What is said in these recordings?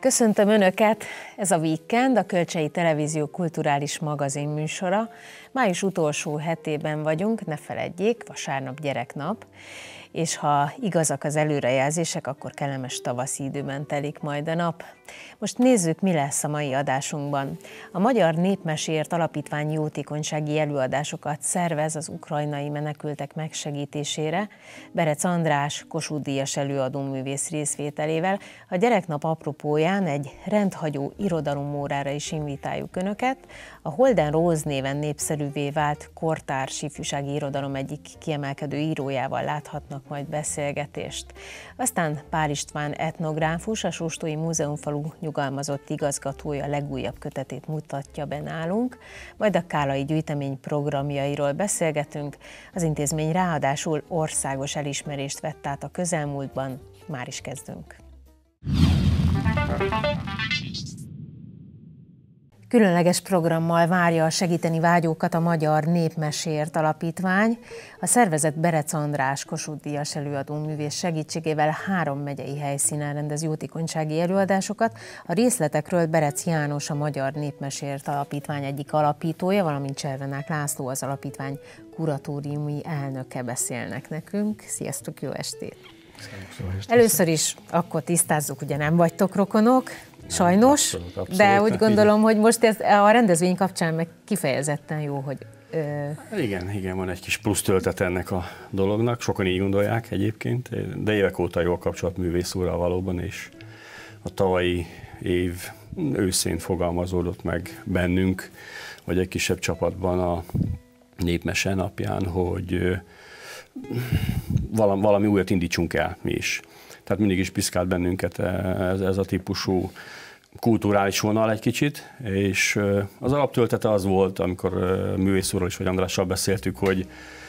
Köszöntöm Önöket! Ez a Weekend, a Kölcsei Televízió kulturális magazin műsora. Május utolsó hetében vagyunk, ne feledjék, vasárnap gyereknap, és ha igazak az előrejelzések, akkor kellemes tavaszi időben telik majd a nap. Most nézzük, mi lesz a mai adásunkban. A Magyar Népmeséért Alapítvány jótékonysági előadásokat szervez az ukrajnai menekültek megsegítésére. Berec András, Kossuth-díjas előadóművész részvételével a gyereknap apropóján egy rendhagyó irodalomórára is invitáljuk Önöket. A Holden Rose néven népszerűvé vált kortárs ifjúsági irodalom egyik kiemelkedő írójával láthatnak majd beszélgetést. Aztán Pál István etnográfus, a Sóstói Múzeumfalu nyugalmazott igazgatója legújabb kötetét mutatja be nálunk, majd a Kálai gyűjtemény programjairól beszélgetünk. Az intézmény ráadásul országos elismerést vett át a közelmúltban. Már is kezdünk. Különleges programmal várja a segíteni vágyókat a Magyar Népmeséért Alapítvány. A szervezet Berec András, Kossuth-díjas előadóművész segítségével 3 megyei helyszínen rendez jótékonysági előadásokat. A részletekről Berec János, a Magyar Népmeséért Alapítvány egyik alapítója, valamint Cservenák László, az alapítvány kuratóriumi elnöke beszélnek nekünk. Sziasztok, jó estét! Először is akkor tisztázzuk, ugye nem vagytok rokonok, sajnos, abszolút, de úgy gondolom, hogy most ez a rendezvény kapcsán meg kifejezetten jó, hogy... Igen, van egy kis plusz töltet ennek a dolognak, sokan így gondolják egyébként, de évek óta jó a kapcsolat művész úrral valóban, és a tavalyi év őszén fogalmazódott meg bennünk, vagy egy kisebb csapatban a Népmese napján, hogy valami újat indítsunk el mi is. Tehát mindig is piszkált bennünket ez a típusú kulturális vonal egy kicsit, és az alaptöltete az volt, amikor művész úrral is vagy Andrással beszéltük, hogy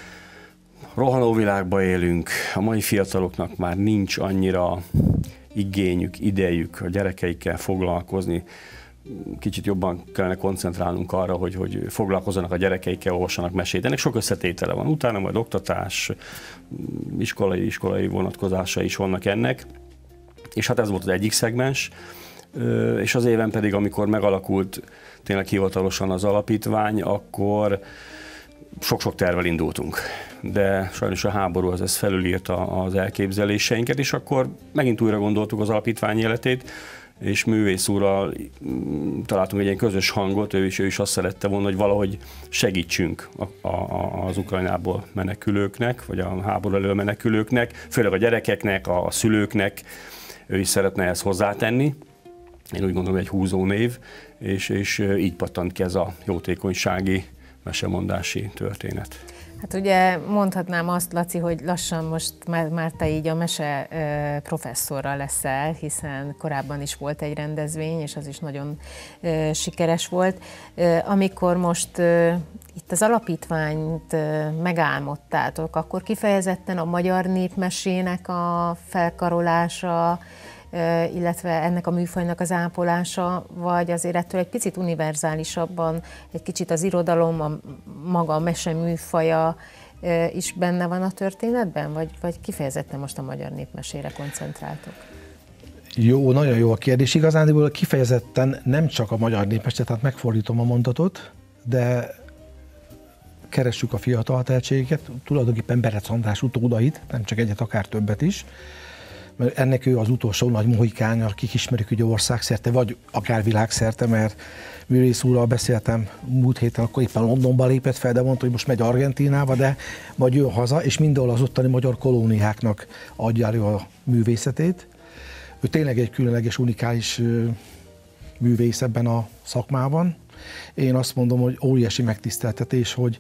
rohanó világban élünk, a mai fiataloknak már nincs annyira igényük, idejük a gyerekeikkel foglalkozni, kicsit jobban kellene koncentrálnunk arra, hogy foglalkozzanak a gyerekeikkel, olvassanak mesét. Ennek sok összetétele van. Utána majd oktatás, iskolai vonatkozása is vannak ennek. És hát ez volt az egyik szegmens. És az éven pedig, amikor megalakult tényleg hivatalosan az alapítvány, akkor sok-sok tervvel indultunk. De sajnos a háború ez felülírta az elképzeléseinket, és akkor megint újra gondoltuk az alapítvány életét, és művész úrral találtunk egy ilyen közös hangot, ő is azt szerette volna, hogy valahogy segítsünk az Ukrajnából menekülőknek, vagy a háború elől menekülőknek, főleg a gyerekeknek, a szülőknek, ő is szeretne ezt hozzátenni. Én úgy gondolom, egy húzó név, és így pattant ki ez a jótékonysági mesemondási történet. Hát ugye mondhatnám azt, Laci, hogy lassan most már te így a mese professzorra leszel, hiszen korábban is volt egy rendezvény, és az is nagyon sikeres volt. Amikor most itt az alapítványt megálmodtátok, akkor kifejezetten a magyar népmesének a felkarolása, illetve ennek a műfajnak az ápolása, vagy azért ettől egy picit univerzálisabban, egy kicsit az irodalom, maga a mese műfaja is benne van a történetben, vagy kifejezetten most a magyar népmesére koncentráltok? Jó, nagyon jó a kérdés. Igazándiból kifejezetten nem csak a magyar népmese, tehát megfordítom a mondatot, de keressük a fiatal tehetségeket, tulajdonképpen Berec András utódait, nem csak egyet, akár többet is, mert ennek ő az utolsó nagy mohikánya, akik ismerik ugye országszerte, vagy akár világszerte, mert művész úrral beszéltem múlt héten, akkor éppen Londonba lépett fel, de mondta, hogy most megy Argentínába, de majd jön haza, és mindenhol az ottani magyar kolóniáknak adja elő a művészetét. Ő tényleg egy különleges, unikális művész ebben a szakmában. Én azt mondom, hogy óriási megtiszteltetés, hogy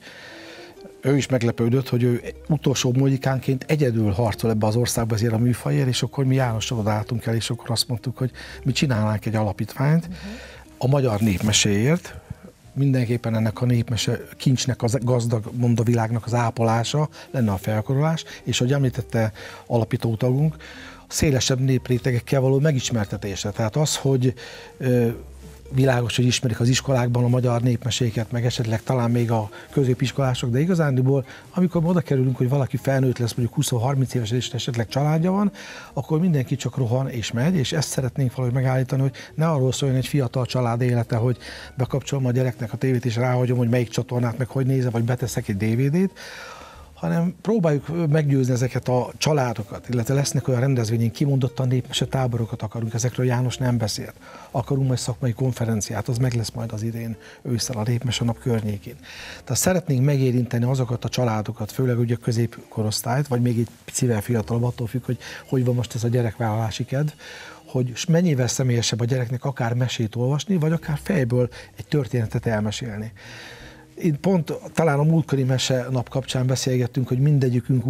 ő is meglepődött, hogy ő utolsó mohikánként egyedül harcol ebbe az országba azért a műfajért, és akkor mi Jánossal odaálltunk el, és akkor azt mondtuk, hogy mi csinálnánk egy alapítványt a magyar népmeséért, mindenképpen ennek a népmese kincsnek, az gazdag mondavilágnak az ápolása lenne a felkarolás, és ahogy említette alapító tagunk, szélesebb néprétegekkel való megismertetése. Tehát az, hogy világos, hogy ismerik az iskolákban a magyar népmeséket, meg esetleg talán még a középiskolások, de igazándiból, amikor oda kerülünk, hogy valaki felnőtt lesz, mondjuk 20-30 éves és esetleg családja van, akkor mindenki csak rohan és megy, és ezt szeretnénk valahogy megállítani, hogy ne arról szóljon egy fiatal család élete, hogy bekapcsolom a gyereknek a tévét, és ráhagyom, hogy melyik csatornát meg hogy nézze, vagy beteszek egy DVD-t, hanem próbáljuk meggyőzni ezeket a családokat, illetve lesznek olyan rendezvényén, kimondottan népmese táborokat akarunk, ezekről János nem beszélt. Akarunk majd szakmai konferenciát, az meg lesz majd az idén ősszel a Népmese Nap környékén. Tehát szeretnénk megérinteni azokat a családokat, főleg ugye a középkorosztályt, vagy még egy picivel fiatalabb, attól függ, hogy van most ez a gyerekvállalási kedv, hogy mennyivel személyesebb a gyereknek akár mesét olvasni, vagy akár fejből egy történetet elmesélni. Itt pont talán a múltkori mese nap kapcsán beszélgettünk, hogy mindegyikünk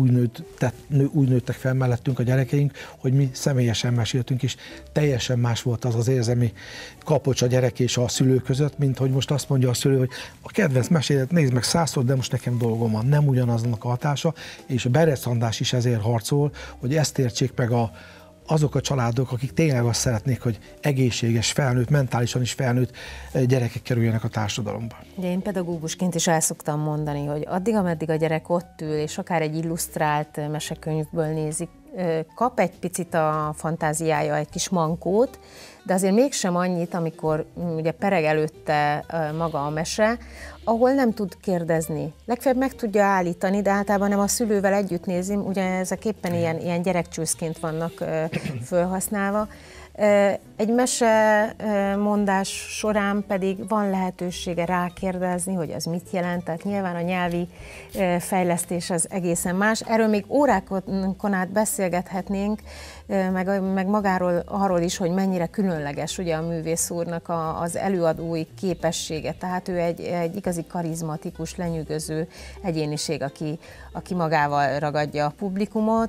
úgy nőttek fel mellettünk a gyerekeink, hogy mi személyesen meséltünk, és teljesen más volt az az érzelmi kapocs a gyerek és a szülő között, mint hogy most azt mondja a szülő, hogy a kedvenc mesélet nézd meg 100-szor, de most nekem dolgom van. Nem ugyanaznak a hatása, és a Berec András is ezért harcol, hogy ezt értsék meg azok a családok, akik tényleg azt szeretnék, hogy egészséges, felnőtt, mentálisan is felnőtt gyerekek kerüljenek a társadalomba. Ugye én pedagógusként is el szoktam mondani, hogy addig, ameddig a gyerek ott ül, és akár egy illusztrált mesekönyvből nézik, kap egy picit a fantáziája egy kis mankót, de azért mégsem annyit, amikor ugye pereg előtte maga a mese, ahol nem tud kérdezni. Legfeljebb meg tudja állítani, de általában nem a szülővel együtt nézim, ugye ezek éppen ilyen gyerekcsőszként vannak felhasználva. Egy mese mondás során pedig van lehetősége rákérdezni, hogy az mit jelent, tehát nyilván a nyelvi fejlesztés az egészen más. Erről még órákon át beszélgethetnénk, meg magáról arról is, hogy mennyire különleges ugye a művész úrnak az előadói képessége. Tehát ő egy igazi karizmatikus, lenyűgöző egyéniség, aki magával ragadja a publikumot,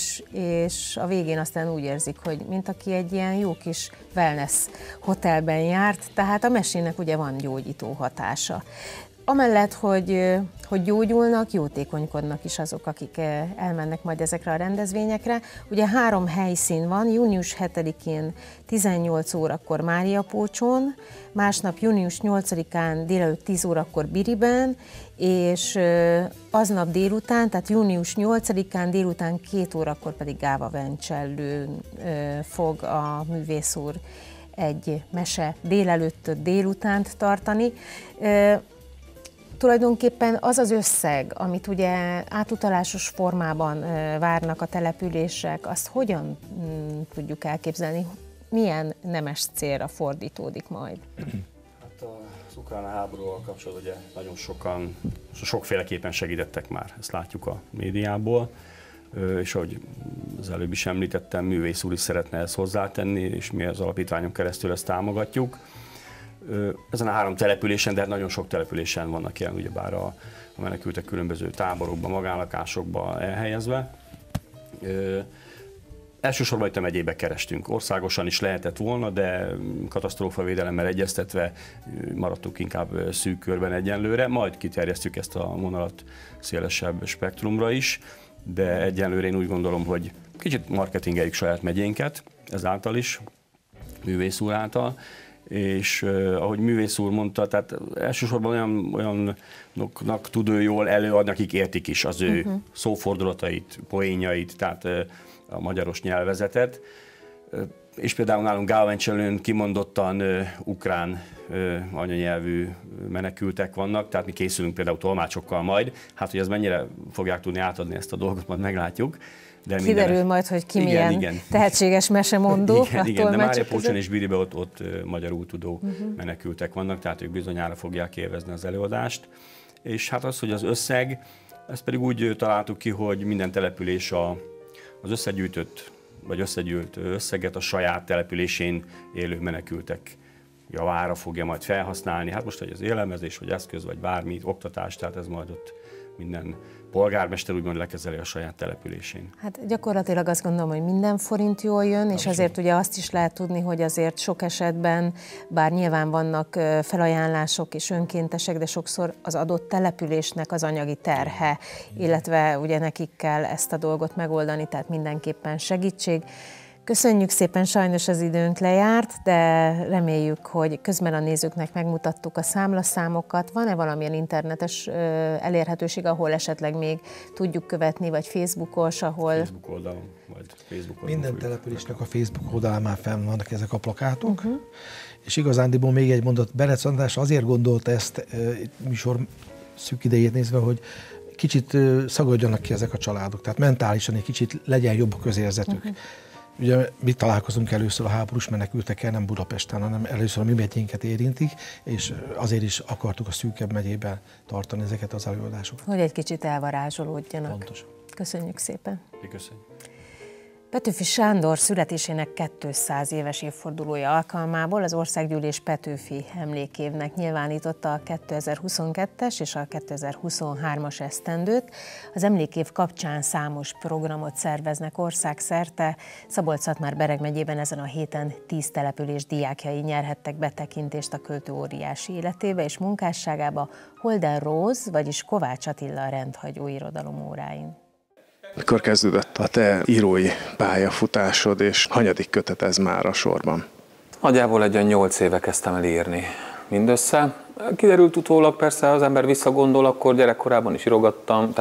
és a végén aztán úgy érzik, hogy mint aki egy ilyen jó kis wellness hotelben járt, tehát a mesének ugye van gyógyító hatása. Amellett, hogy gyógyulnak, jótékonykodnak is azok, akik elmennek majd ezekre a rendezvényekre. Ugye 3 helyszín van, június 7-én 18 órakor Máriapócson, másnap június 8-án délelőtt 10 órakor Biriben, és aznap délután, tehát június 8-án délután 2 órakor pedig Gáva Vencsellőn fog a művész úr egy mese délutánt tartani. Tulajdonképpen az az összeg, amit ugye átutalásos formában várnak a települések, azt hogyan tudjuk elképzelni? Milyen nemes célra fordítódik majd? Hát az ukrán háborúval kapcsolatban ugye nagyon sokan, sokféleképpen segítettek már, ezt látjuk a médiából, és ahogy az előbb is említettem, művész úr is szeretne ezt hozzátenni, és mi az alapítványon keresztül ezt támogatjuk. Ezen a 3 településen, de hát nagyon sok településen vannak ilyen, ugyebár a menekültek különböző táborokban, magánlakásokban elhelyezve. Elsősorban itt a megyébe kerestünk. Országosan is lehetett volna, de katasztrófavédelemmel egyeztetve maradtunk inkább szűk körben egyenlőre. Majd kiterjesztjük ezt a vonalat szélesebb spektrumra is, de egyenlőre én úgy gondolom, hogy kicsit marketingeljük saját megyénket, ezáltal is, művész úr által. És ahogy művész úr mondta, tehát elsősorban olyanoknak tud ő jól előadni, akik értik is az ő szófordulatait, poénjait, tehát a magyaros nyelvezetet. És például nálunk Gáva Vencsellőn kimondottan ukrán anyanyelvű menekültek vannak, tehát mi készülünk például tolmácsokkal majd. Hát, hogy ez mennyire fogják tudni átadni ezt a dolgot, majd meglátjuk. De kiderül majd, hogy ki milyen tehetséges mesemondó. Igen, de Máriapócson és Biribe ott magyarul tudó menekültek vannak, tehát ők bizonyára fogják élvezni az előadást. És hát az, hogy az összeg, ezt pedig úgy találtuk ki, hogy minden település az összegyűjtött, vagy összegyűlt összeget a saját településén élő menekültek javára fogja majd felhasználni. Hát most, hogy az élelmezés, vagy eszköz, vagy bármi, oktatás, tehát ez majd ott minden polgármester úgymond lekezeli a saját településén. Hát gyakorlatilag azt gondolom, hogy minden forint jól jön, és azért ugye azt is lehet tudni, hogy azért sok esetben, bár nyilván vannak felajánlások és önkéntesek, de sokszor az adott településnek az anyagi terhe, illetve ugye nekik kell ezt a dolgot megoldani, tehát mindenképpen segítség. Köszönjük szépen, sajnos az időnk lejárt, de reméljük, hogy közben a nézőknek megmutattuk a számlaszámokat. Van-e valamilyen internetes elérhetőség, ahol esetleg még tudjuk követni, vagy Facebookos, ahol... Facebook oldalon, vagy Facebook oldalon. Minden településnek a Facebook oldalán már fenn vannak ezek a plakátok, és igazándiból még egy mondat, Berec András azért gondolta ezt műsor szűk idejét nézve, hogy kicsit szagadjanak ki ezek a családok, tehát mentálisan egy kicsit legyen jobb a közérzetük. Ugye mi találkozunk először a háborús menekültekkel, nem Budapesten, hanem először a mi megyénket érintik, és azért is akartuk a szűkebb megyében tartani ezeket az előadásokat. Hogy egy kicsit elvarázsolódjanak. Pontos. Köszönjük szépen. Köszönjük. Petőfi Sándor születésének 200 éves évfordulója alkalmából az Országgyűlés Petőfi emlékévnek nyilvánította a 2022-es és a 2023-as esztendőt. Az emlékév kapcsán számos programot szerveznek országszerte. Szabolcs-Szatmár-Bereg megyében ezen a héten 10 település diákjai nyerhettek betekintést a költő óriási életébe és munkásságába Holden Róz, vagyis Kovács Attila rendhagyó irodalom óráin. Mikor kezdődött a te írói pályafutásod, és hanyadik kötet ez már a sorban? Nagyjából egy olyan 8 éve kezdtem el írni mindössze. Kiderült utólag, persze, ha az ember visszagondol, akkor gyerekkoromban is írogattam,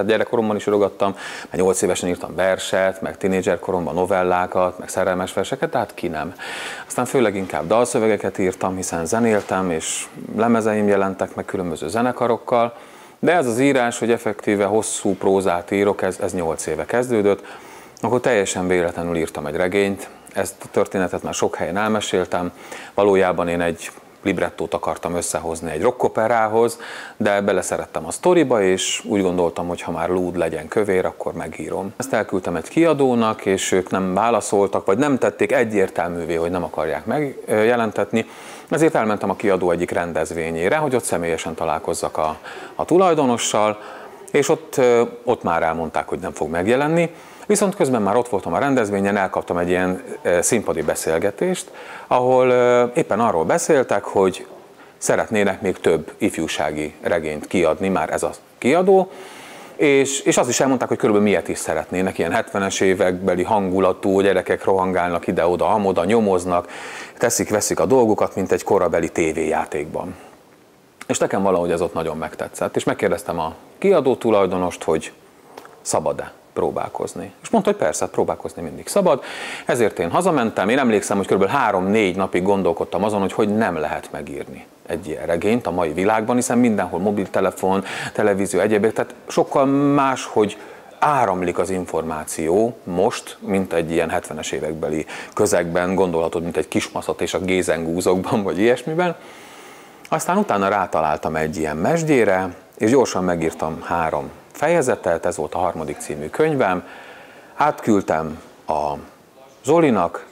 meg 8 évesen írtam verset, meg tínédzserkoromban novellákat, meg szerelmes verseket, tehát ki nem. Aztán főleg inkább dalszövegeket írtam, hiszen zenéltem, és lemezeim jelentek meg különböző zenekarokkal. De ez az írás, hogy effektíve hosszú prózát írok, ez 8 éve kezdődött. Akkor teljesen véletlenül írtam egy regényt, ezt a történetet már sok helyen elmeséltem. Valójában én egy librettót akartam összehozni egy rockoperához, de beleszerettem a sztoriba, és úgy gondoltam, hogy ha már lúd legyen kövér, akkor megírom. Ezt elküldtem egy kiadónak, és ők nem válaszoltak, vagy nem tették egyértelművé, hogy nem akarják megjelentetni. Ezért elmentem a kiadó egyik rendezvényére, hogy ott személyesen találkozzak a tulajdonossal, és ott már elmondták, hogy nem fog megjelenni. Viszont közben már ott voltam a rendezvényen, elkaptam egy ilyen színpadi beszélgetést, ahol éppen arról beszéltek, hogy szeretnének még több ifjúsági regényt kiadni, már ez a kiadó, és azt is elmondták, hogy körülbelül miért is szeretnének, ilyen 70-es évekbeli hangulatú, gyerekek rohangálnak ide-oda, amoda, nyomoznak, teszik-veszik a dolgokat, mint egy korabeli tévéjátékban. És nekem valahogy ez ott nagyon megtetszett, és megkérdeztem a kiadó tulajdonost, hogy szabad-e próbálkozni. És mondta, hogy persze, próbálkozni mindig szabad. Ezért én hazamentem, én emlékszem, hogy kb. 3-4 napig gondolkodtam azon, hogy nem lehet megírni egy ilyen regényt a mai világban, hiszen mindenhol mobiltelefon, televízió, egyébek, tehát sokkal más, hogy áramlik az információ most, mint egy ilyen 70-es évekbeli közegben, gondolhatod, mint egy kismaszat és a gézengúzokban, vagy ilyesmiben. Aztán utána rátaláltam egy ilyen mesdjére, és gyorsan megírtam 3 fejezetet, ez volt a 3. című könyvem, átküldtem a Zolinak,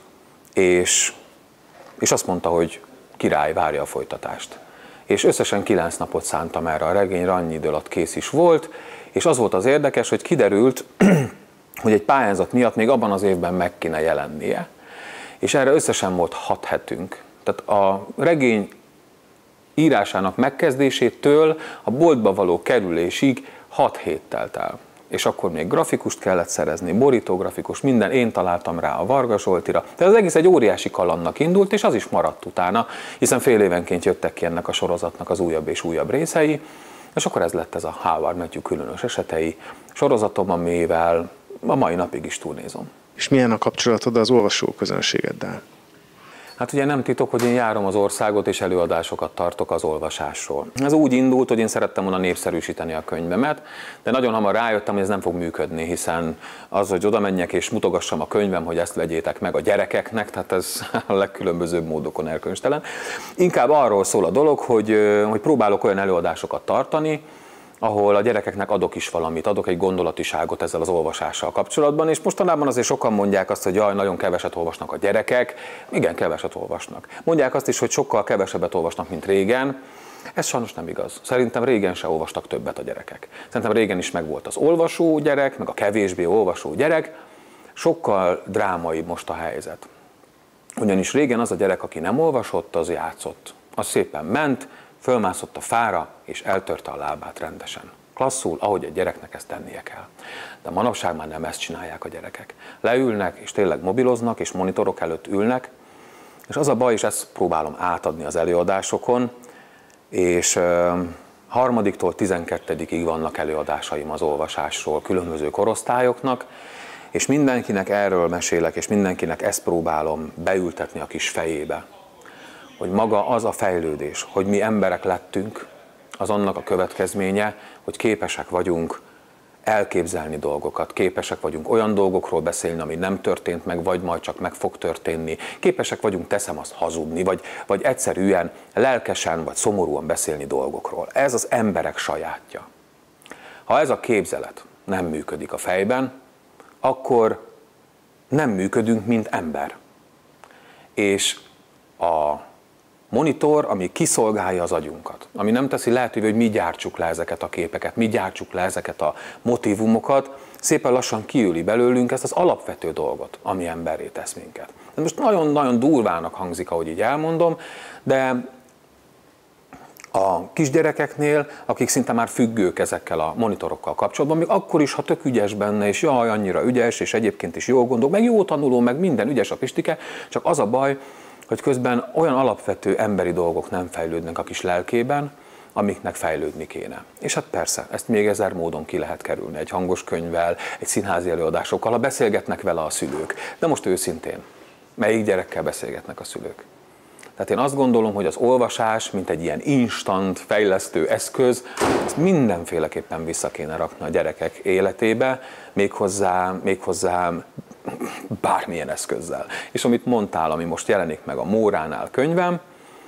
és azt mondta, hogy király, várja a folytatást. És összesen 9 napot szántam erre a regényre, annyi idő alatt kész is volt, és az volt az érdekes, hogy kiderült, hogy egy pályázat miatt még abban az évben meg kéne jelennie, és erre összesen volt 6 hetünk. Tehát a regény írásának megkezdésétől a boltba való kerülésig 6 hét telt el. És akkor még grafikust kellett szerezni, borítógrafikus, minden, én találtam rá a Varga Zsoltira. Tehát az egész egy óriási kalandnak indult, és az is maradt utána, hiszen fél évenként jöttek ki ennek a sorozatnak az újabb és újabb részei, és akkor ez lett ez a Howard Matthew különös esetei sorozatom, amivel a mai napig is túlnézom. És milyen a kapcsolatod az olvasóközönségeddel? Hát ugye nem titok, hogy én járom az országot és előadásokat tartok az olvasásról. Ez úgy indult, hogy én szerettem volna népszerűsíteni a könyvemet, de nagyon hamar rájöttem, hogy ez nem fog működni, hiszen az, hogy oda menjek és mutogassam a könyvem, hogy ezt vegyétek meg a gyerekeknek, tehát ez a legkülönbözőbb módokon erkölcstelen. Inkább arról szól a dolog, hogy próbálok olyan előadásokat tartani, ahol a gyerekeknek adok is valamit, adok egy gondolatiságot ezzel az olvasással kapcsolatban, és mostanában azért sokan mondják azt, hogy jaj, nagyon keveset olvasnak a gyerekek. Igen, keveset olvasnak. Mondják azt is, hogy sokkal kevesebbet olvasnak, mint régen. Ez sajnos nem igaz. Szerintem régen se olvastak többet a gyerekek. Szerintem régen is megvolt az olvasó gyerek, meg a kevésbé olvasó gyerek. Sokkal drámaibb most a helyzet. Ugyanis régen az a gyerek, aki nem olvasott, az játszott. Az szépen ment, fölmászott a fára, és eltörte a lábát rendesen. klasszul, ahogy egy gyereknek ezt tennie kell. De manapság már nem ezt csinálják a gyerekek. Leülnek, és tényleg mobiloznak, és monitorok előtt ülnek, és az a baj, és ezt próbálom átadni az előadásokon, és 3-tól 12-ig vannak előadásaim az olvasásról különböző korosztályoknak, és mindenkinek erről mesélek, és mindenkinek ezt próbálom beültetni a kis fejébe, hogy maga az a fejlődés, hogy mi emberek lettünk, az annak a következménye, hogy képesek vagyunk elképzelni dolgokat, képesek vagyunk olyan dolgokról beszélni, ami nem történt meg, vagy majd csak meg fog történni, képesek vagyunk, teszem azt, hazudni, vagy egyszerűen lelkesen, vagy szomorúan beszélni dolgokról. Ez az emberek sajátja. Ha ez a képzelet nem működik a fejben, akkor nem működünk, mint ember. És a monitor, ami kiszolgálja az agyunkat, ami nem teszi lehetővé, hogy mi gyártsuk le ezeket a képeket, mi gyártsuk le ezeket a motívumokat, szépen lassan kiüli belőlünk ezt az alapvető dolgot, ami emberré tesz minket. De most nagyon-nagyon durvának hangzik, ahogy így elmondom, de a kisgyerekeknél, akik szinte már függők ezekkel a monitorokkal kapcsolatban, még akkor is, ha tök ügyes benne, és jaj, annyira ügyes, és egyébként is jól gondol, meg jó tanuló, meg minden ügyes a Pistike, csak az a baj, hogy közben olyan alapvető emberi dolgok nem fejlődnek a kis lelkében, amiknek fejlődni kéne. És hát persze, ezt még 1000 módon ki lehet kerülni, egy hangos könyvvel, egy színházi előadásokkal, ha beszélgetnek vele a szülők. De most őszintén, melyik gyerekkel beszélgetnek a szülők? Tehát én azt gondolom, hogy az olvasás, mint egy ilyen instant fejlesztő eszköz, ezt mindenféleképpen vissza kéne rakni a gyerekek életébe, méghozzá bármilyen eszközzel. És amit mondtál, ami most jelenik meg a Móránál könyvem,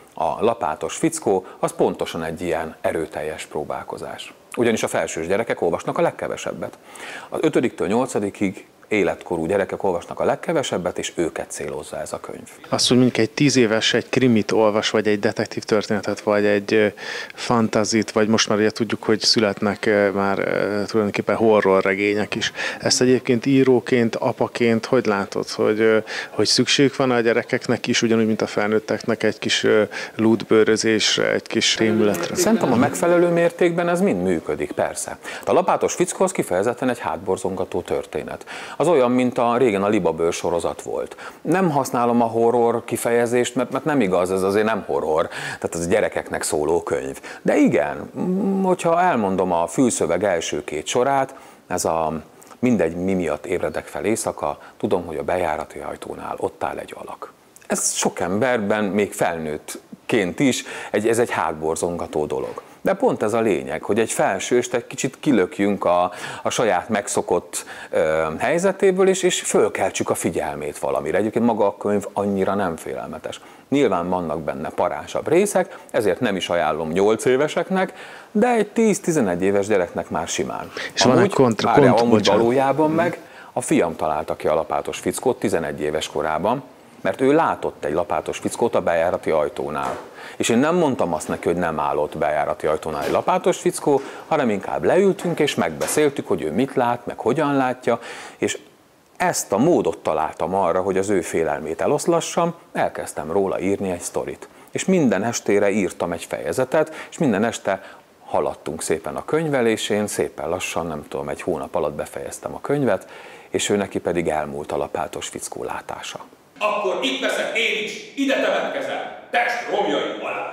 a Lapátos fickó, az pontosan egy ilyen erőteljes próbálkozás. Ugyanis a felsős gyerekek olvasnak a legkevesebbet. Az 5-től 8-ig életkorú gyerekek olvasnak a legkevesebbet, és őket célozza ez a könyv. Azt, hogy mondjuk egy 10 éves egy krimit olvas, vagy egy detektív történetet, vagy egy fantazit, vagy most már ugye tudjuk, hogy születnek már tulajdonképpen horror regények is. Ezt egyébként íróként, apaként hogy látod, hogy szükség van a gyerekeknek is, ugyanúgy, mint a felnőtteknek egy kis lútbőrözésre, egy kis rémületre? Szerintem a megfelelő mértékben ez mind működik, persze. A Lapátos fickó az kifejezetten egy hátborzongató történet. Az olyan, mint régen a Libabőr sorozat volt. Nem használom a horror kifejezést, mert nem igaz, ez azért nem horror, tehát az gyerekeknek szóló könyv. De igen, hogyha elmondom a fülszöveg első 2 sorát, ez a mindegy, mi miatt ébredek fel éjszaka, tudom, hogy a bejárati ajtónál ott áll egy alak. Ez sok emberben, még felnőttként is, ez egy hátborzongató dolog. De pont ez a lényeg, hogy egy felsőst egy kicsit kilökjünk a saját megszokott helyzetéből, és fölkeltsük a figyelmét valamire. Egyébként maga a könyv annyira nem félelmetes. Nyilván vannak benne parásabb részek, ezért nem is ajánlom 8 éveseknek, de egy 10-11 éves gyereknek már simán. És amúgy valójában meg a fiam találta ki a Lapátos fickót 11 éves korában, mert ő látott egy lapátos fickót a bejárati ajtónál. És én nem mondtam azt neki, hogy nem állott bejárati ajtónál egy lapátos fickó, hanem inkább leültünk és megbeszéltük, hogy ő mit lát, meg hogyan látja, és ezt a módot találtam arra, hogy az ő félelmét eloszlassam, elkezdtem róla írni egy sztorit. És minden estére írtam egy fejezetet, és minden este haladtunk szépen a könyvelésén, szépen lassan, nem tudom, egy hónap alatt befejeztem a könyvet, és ő neki pedig elmúlt a lapátos fickó látása. Akkor itt veszek én is, ide temetkezem, Pest romjai alá.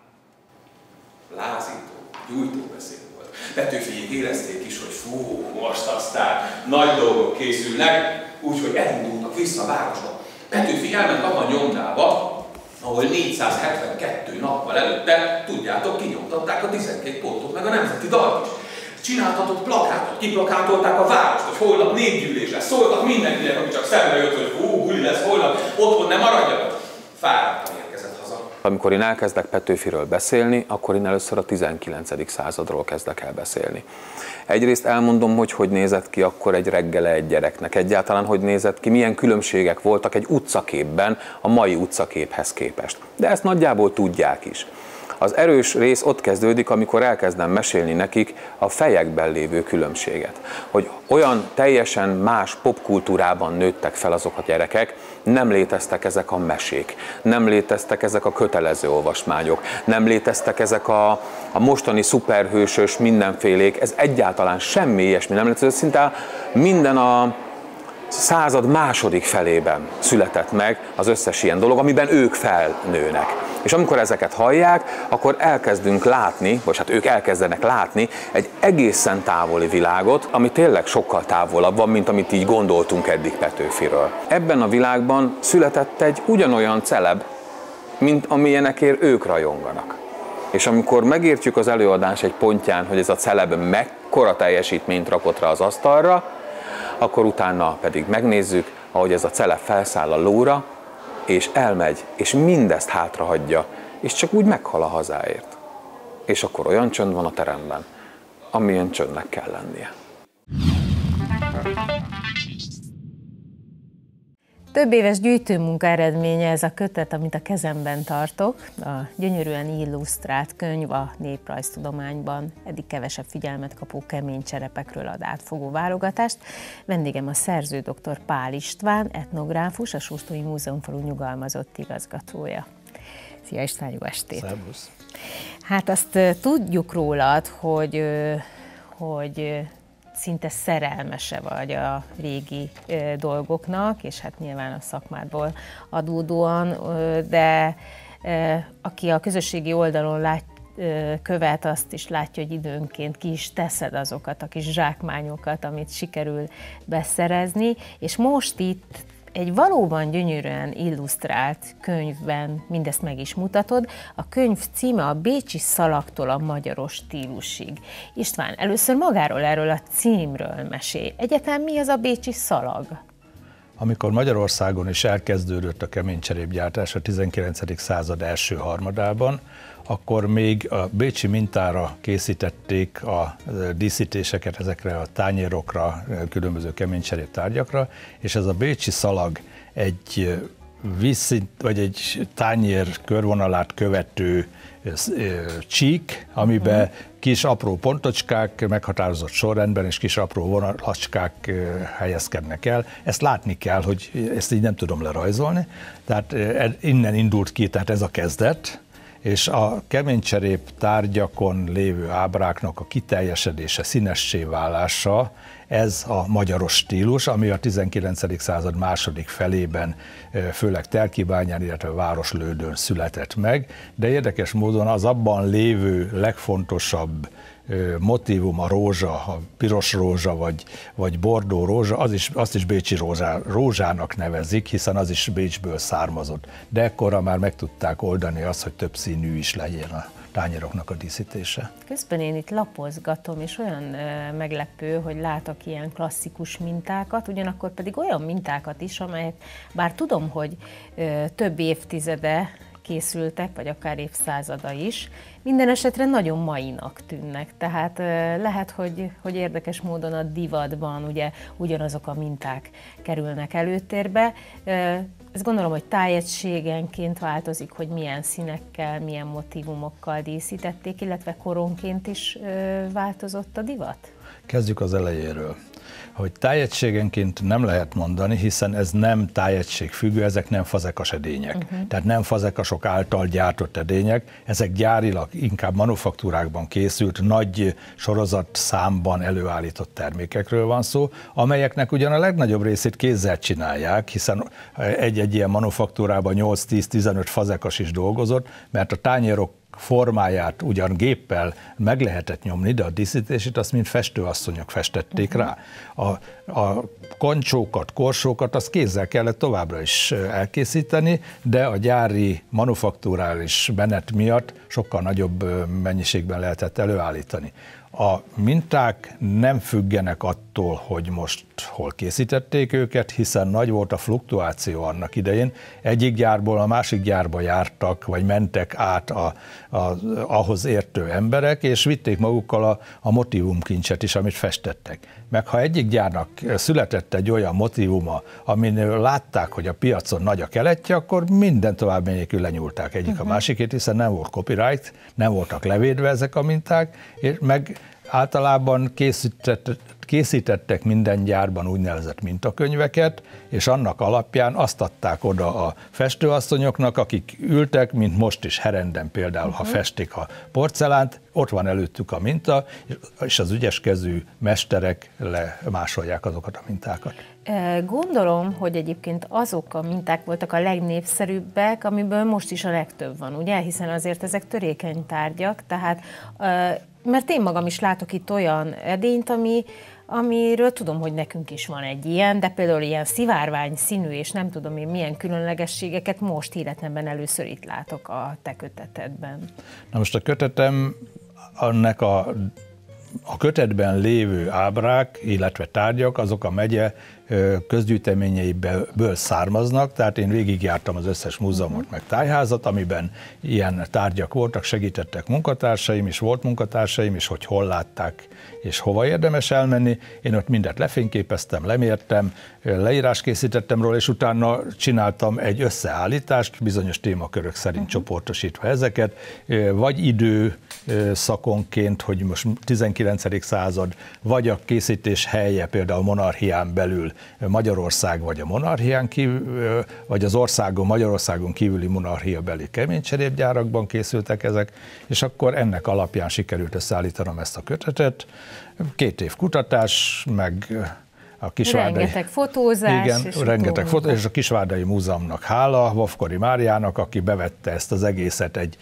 Lázító, gyújtó beszéd volt. Petőfiék érezték is, hogy fú, most aztán nagy dolgok készülnek, úgyhogy elindultak vissza a városba. Petőfi elment abban a nyomdába, ahol 472 nappal előtte, tudjátok, kinyomtatták a 12 pontot, meg a nemzeti dalt is. Csináltatott plakátot, kiplakátolták a várost, hogy holnap népgyűlés lesz, szóltak mindenkinek, aki csak szembe jött, hogy buli lesz holnap, otthon nem maradjanak. Fáradtan érkezett haza. Amikor én elkezdek Petőfiről beszélni, akkor én először a 19. századról kezdek el beszélni. Egyrészt elmondom, hogy nézett ki akkor egy reggele egy gyereknek, egyáltalán hogy nézett ki, milyen különbségek voltak egy utcaképben a mai utcaképhez képest. De ezt nagyjából tudják is. Az erős rész ott kezdődik, amikor elkezdem mesélni nekik a fejekben lévő különbséget. Hogy olyan teljesen más popkultúrában nőttek fel azok a gyerekek, nem léteztek ezek a mesék, nem léteztek ezek a kötelező olvasmányok, nem léteztek ezek a mostani szuperhősös mindenfélék, ez egyáltalán semmi ilyesmi nem létezett, szinte minden a század második felében született meg az összes ilyen dolog, amiben ők felnőnek. És amikor ezeket hallják, akkor elkezdünk látni, vagy hát ők elkezdenek látni egy egészen távoli világot, ami tényleg sokkal távolabb van, mint amit így gondoltunk eddig Petőfiről. Ebben a világban született egy ugyanolyan celeb, mint amilyenekért ők rajonganak. És amikor megértjük az előadás egy pontján, hogy ez a celeb mekkora teljesítményt rakott rá az asztalra, akkor utána pedig megnézzük, ahogy ez a celeb felszáll a lóra, és elmegy, és mindezt hátrahagyja, és csak úgy meghal a hazáért. És akkor olyan csönd van a teremben, amilyen csöndnek kell lennie. Több éves gyűjtőmunka eredménye ez a kötet, amit a kezemben tartok. A gyönyörűen illusztrált könyv a néprajztudományban eddig kevesebb figyelmet kapó kemény cserepekről ad átfogó válogatást. Vendégem a szerző dr. Pál István, etnográfus, a Sóstói Múzeumfalu nyugalmazott igazgatója. Szia István, jó estét! Szervusz! Hát azt tudjuk rólad, hogy szinte szerelmese vagy a régi dolgoknak, és hát nyilván a szakmádból adódóan, de aki a közösségi oldalon követ, azt is látja, hogy időnként ki is teszed azokat a kis zsákmányokat, amit sikerül beszerezni, és most itt egy valóban gyönyörűen illusztrált könyvben mindezt meg is mutatod. A könyv címe a Bécsi szalagtól a magyaros stílusig. István, először magáról, erről a címről mesélj. Egyáltalán mi az a bécsi szalag? Amikor Magyarországon is elkezdődött a keménycserépgyártás a 19. század első harmadában, akkor még a bécsi mintára készítették a díszítéseket ezekre a tányérokra, különböző keménycserép tárgyakra, és ez a bécsi szalag egy vagy egy tányér körvonalát követő csík, amiben kis apró pontocskák meghatározott sorrendben és kis apró vonalacskák helyezkednek el. Ezt látni kell, hogy ezt így nem tudom lerajzolni. Tehát innen indult ki, tehát ez a kezdet, és a keménycserép tárgyakon lévő ábráknak a kiteljesedése, színessé válása, ez a magyaros stílus, ami a 19. század második felében főleg Telkibányán, illetve Városlődön született meg, de érdekes módon az abban lévő legfontosabb motívum, a rózsa, a piros rózsa vagy bordó rózsa, azt is bécsi rózsának nevezik, hiszen az is Bécsből származott. De ekkorra már meg tudták oldani azt, hogy több színű is legyen a tányéroknak a díszítése. Közben én itt lapozgatom, és olyan meglepő, hogy látok ilyen klasszikus mintákat, ugyanakkor pedig olyan mintákat is, amelyek, bár tudom, hogy több évtizede készültek, vagy akár évszázada is, minden esetre nagyon mainak tűnnek. Tehát lehet, hogy érdekes módon a divatban ugye ugyanazok a minták kerülnek előtérbe. Ezt gondolom, hogy tájegységenként változik, hogy milyen színekkel, milyen motívumokkal díszítették, illetve koronként is változott a divat? Kezdjük az elejéről. Hogy tájegységenként nem lehet mondani, hiszen ez nem tájegység függő, ezek nem fazekas edények. Tehát nem fazekasok által gyártott edények, ezek gyárilag inkább manufaktúrákban készült, nagy sorozatszámban előállított termékekről van szó, amelyeknek ugyan a legnagyobb részét kézzel csinálják, hiszen egy-egy ilyen manufaktúrában 8-10-15 fazekas is dolgozott, mert a tányérok formáját ugyan géppel meg lehetett nyomni, de a díszítését azt mind festőasszonyok festették rá. A koncsókat, korsókat azt kézzel kellett továbbra is elkészíteni, de a gyári manufakturális menet miatt sokkal nagyobb mennyiségben lehetett előállítani. A minták nem függenek attól, hogy most hol készítették őket, hiszen nagy volt a fluktuáció annak idején. Egyik gyárból a másik gyárba jártak, vagy mentek át ahhoz értő emberek, és vitték magukkal a motívumkincset is, amit festettek. Meg ha egyik gyárnak született egy olyan motívuma, amin látták, hogy a piacon nagy a keletje, akkor minden tovább nélkül lenyúlták egyik a másikét, hiszen nem volt copyright, nem voltak levédve ezek a minták, és meg általában készítettek minden gyárban úgynevezett mintakönyveket, és annak alapján azt adták oda a festőasszonyoknak, akik ültek, mint most is Herenden például, ha festik a porcelánt, ott van előttük a minta, és az ügyeskezű mesterek lemásolják azokat a mintákat. Gondolom, hogy egyébként azok a minták voltak a legnépszerűbbek, amiből most is a legtöbb van, ugye? Hiszen azért ezek törékeny tárgyak, tehát, mert én magam is látok itt olyan edényt, amiről tudom, hogy nekünk is van egy ilyen, de például ilyen szivárvány színű, és nem tudom én milyen különlegességeket most életemben először itt látok a te kötetedben. Na most a kötetem, annak a kötetben lévő ábrák, illetve tárgyak, azok a megye közgyűjteményeiből származnak, tehát én végigjártam az összes múzeumot, meg tájházat, amiben ilyen tárgyak voltak, segítettek munkatársaim is, volt munkatársaim is, hogy hol látták és hova érdemes elmenni. Én ott mindent lefényképeztem, lemértem, leírás készítettem róla, és utána csináltam egy összeállítást, bizonyos témakörök szerint csoportosítva ezeket, vagy időszakonként, hogy most 19. század, vagy a készítés helye, például monarchián belül Magyarország, vagy a monarchián kívül, vagy az Magyarországon kívüli monarchiabeli keménycserépgyárakban készültek ezek, és akkor ennek alapján sikerült összeállítanom ezt a kötetet. 2 év kutatás, meg a Kisvárdai... Rengeteg fotózás. Igen, rengeteg fotózás, és a Kisvárdai Múzeumnak hála, Vovkori Máriának, aki bevette ezt az egészet egy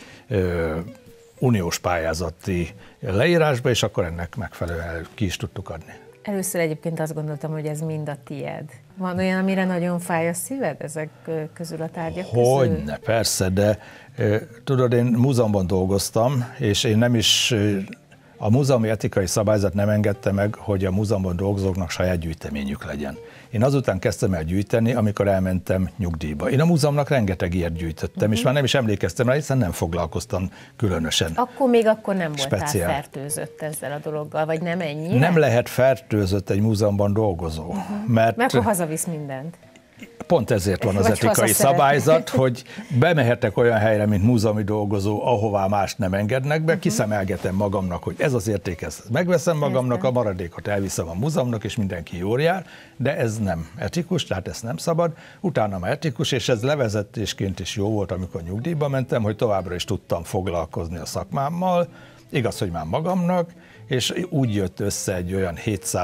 uniós pályázati leírásba, és akkor ennek megfelelően ki is tudtuk adni. Először egyébként azt gondoltam, hogy ez mind a tied. Van olyan, amire nagyon fáj a szíved ezek közül a tárgyak közül? Hogyne, persze, de tudod, én múzeumban dolgoztam, és én nem is... A múzeumi etikai szabályzat nem engedte meg, hogy a múzeumban dolgozóknak saját gyűjteményük legyen. Én azután kezdtem el gyűjteni, amikor elmentem nyugdíjba. Én a múzeumnak rengeteg ilyet gyűjtöttem, és már nem is emlékeztem rá, hiszen nem foglalkoztam különösen. Akkor nem voltál fertőzött ezzel a dologgal, vagy nem ennyire? Nem lehet fertőzött egy múzeumban dolgozó. Mert akkor hazavisz mindent. Pont ezért van az etikai szabályzat, hogy bemehetek olyan helyre, mint múzeumi dolgozó, ahová mást nem engednek be, kiszemelgetem magamnak, hogy ez az érték, ezt megveszem magamnak, a maradékot elviszem a múzeumnak, és mindenki jól jár, de ez nem etikus, tehát ez nem szabad. Utána már etikus, és ez levezetésként is jó volt, amikor nyugdíjba mentem, hogy továbbra is tudtam foglalkozni a szakmámmal, igaz, hogy már magamnak, és úgy jött össze egy olyan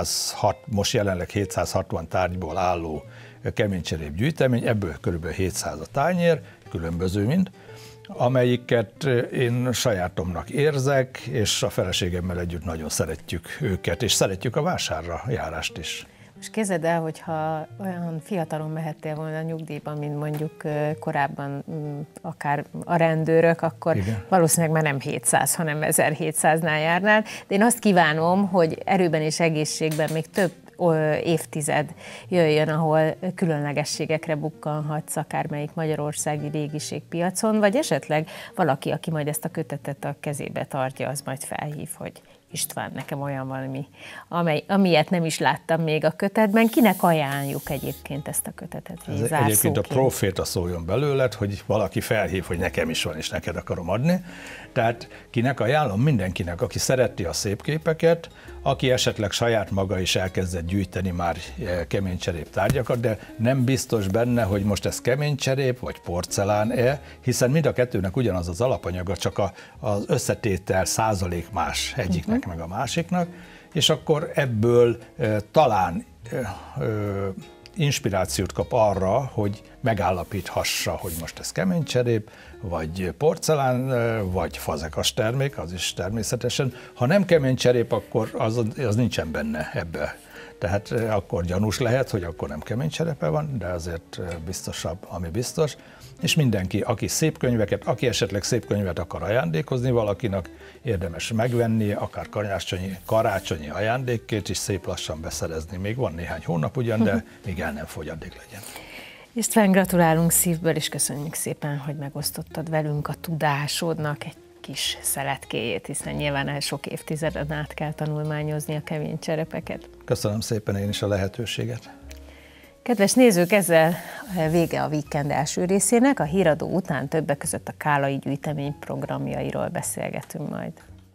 most jelenleg 760 tárgyból álló keménycserép gyűjtemény, ebből kb. 700 a tányér, különböző mind, amelyiket én sajátomnak érzek, és a feleségemmel együtt nagyon szeretjük őket, és szeretjük a vásárra járást is. Most képzeld el, hogyha olyan fiatalon mehettél volna nyugdíjban, mint mondjuk korábban akár a rendőrök, akkor igen, valószínűleg már nem 700, hanem 1700-nál járnál. De én azt kívánom, hogy erőben és egészségben még több évtized jöjjön, ahol különlegességekre bukkanhatsz akármelyik magyarországi régiségpiacon, vagy esetleg valaki, aki majd ezt a kötetet a kezébe tartja, az majd felhív, hogy István, nekem olyan valami, amilyet nem is láttam még a kötetben. Kinek ajánljuk egyébként ezt a kötetet? Egyébként a proféta szóljon belőled, hogy valaki felhív, hogy nekem is van, és neked akarom adni. Tehát kinek ajánlom? Mindenkinek, aki szereti a szép képeket, aki esetleg saját maga is elkezdett gyűjteni már keménycserép tárgyakat, de nem biztos benne, hogy most ez keménycserép vagy porcelán-e, hiszen mind a kettőnek ugyanaz az alapanyaga, csak az összetétel százalék más egyiknek meg a másiknak, és akkor ebből talán inspirációt kap arra, hogy megállapíthassa, hogy most ez keménycserép, vagy porcelán, vagy fazekas termék, az is természetesen. Ha nem keménycserép, akkor az nincsen benne ebbe. Tehát akkor gyanús lehet, hogy akkor nem keménycserépe van, de azért biztosabb, ami biztos. és mindenki, aki szép könyveket, aki esetleg szép könyvet akar ajándékozni valakinek, érdemes megvenni, akár karácsonyi ajándékként is szép lassan beszerezni. Még van néhány hónap ugyan, de még el nem fogy, addig legyen. István, gratulálunk szívből, és köszönjük szépen, hogy megosztottad velünk a tudásodnak egy kis szeletkéjét, hiszen nyilván sok évtizeden át kell tanulmányozni a kemény cserepeket. Köszönöm szépen én is a lehetőséget. Kedves nézők, ezzel vége a Weekend első részének. A híradó után többek között a Kálai gyűjtemény programjairól beszélgetünk majd.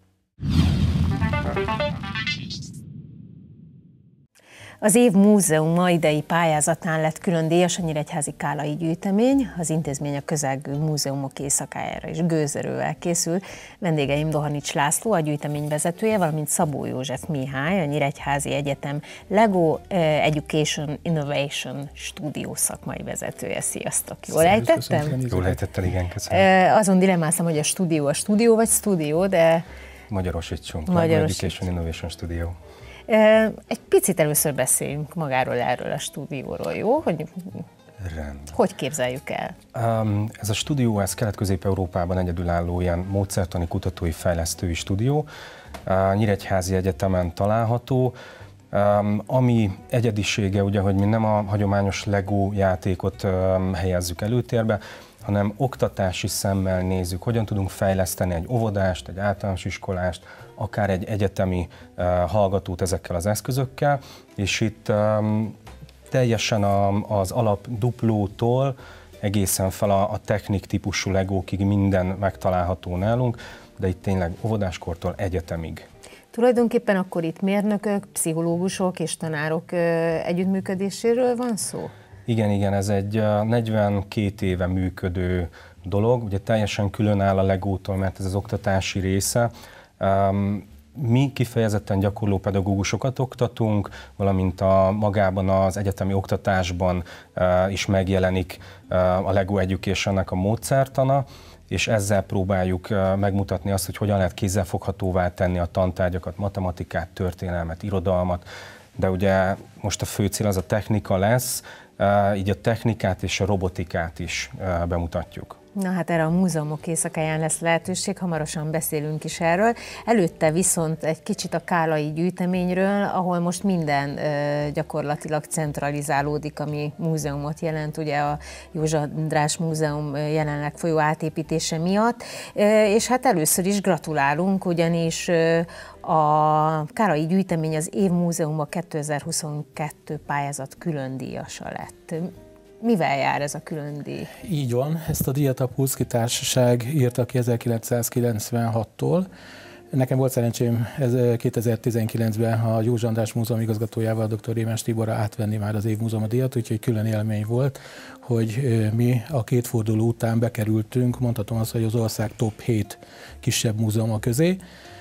Az év múzeuma idei pályázatán lett külön díjas a Nyíregyházi Kálai gyűjtemény. Az intézmény a közelgő múzeumok éjszakájára is gőzerővel készül. Vendégeim Dohanics László, a gyűjtemény vezetője, valamint Szabó József Mihály, a Nyíregyházi Egyetem LEGO Education Innovation Studio szakmai vezetője. Sziasztok! Jól ejtettem? Jól ejtettem, igen, köszönöm. Azon dilemmáztam, hogy a stúdió vagy stúdió, de... Magyarosítsunk. LEGO Education Innovation Studio. Egy picit először beszéljünk magáról, erről a stúdióról, jó? Hogy képzeljük el? Ez a stúdió, ez Kelet-Közép-Európában egyedülálló ilyen módszertani kutatói fejlesztői stúdió. Nyíregyházi Egyetemen található. Ami egyedisége, ugye, hogy mi nem a hagyományos LEGO játékot helyezzük előtérbe, hanem oktatási szemmel nézzük, hogyan tudunk fejleszteni egy óvodást, egy általános iskolást, akár egy egyetemi hallgatót ezekkel az eszközökkel, és itt teljesen az alap duplótól egészen fel a technik típusú legókig minden megtalálható nálunk, de itt tényleg óvodáskortól egyetemig. Tulajdonképpen akkor itt mérnökök, pszichológusok és tanárok együttműködéséről van szó? Igen, ez egy 42 éve működő dolog, ugye teljesen különáll a LEGO-tól, mert ez az oktatási része. Mi kifejezetten gyakorló pedagógusokat oktatunk, valamint magában az egyetemi oktatásban is megjelenik a LEGO Education-nek a módszertana, és ezzel próbáljuk megmutatni azt, hogy hogyan lehet kézzelfoghatóvá tenni a tantárgyakat, matematikát, történelmet, irodalmat, de ugye most a fő cél az a technika lesz, így a technikát és a robotikát is bemutatjuk. Na hát erre a múzeumok éjszakáján lesz lehetőség, hamarosan beszélünk is erről. Előtte viszont egy kicsit a Kálai gyűjteményről, ahol most minden gyakorlatilag centralizálódik, ami múzeumot jelent, ugye a József András Múzeum jelenleg folyó átépítése miatt. És hát először is gratulálunk, ugyanis a Kálai gyűjtemény az év múzeuma 2022 pályázat külön díjasa lett. Mivel jár ez a külön díj? Így van, ezt a díjat a Pulszky Társaság írta ki 1996-tól. Nekem volt szerencsém 2019-ben a József András Múzeum igazgatójával, dr. Rémes Tiborra átvenni már az év múzeuma díjat, úgyhogy külön élmény volt, hogy mi a két forduló után bekerültünk, mondhatom azt, hogy az ország top 7 kisebb múzeuma közé,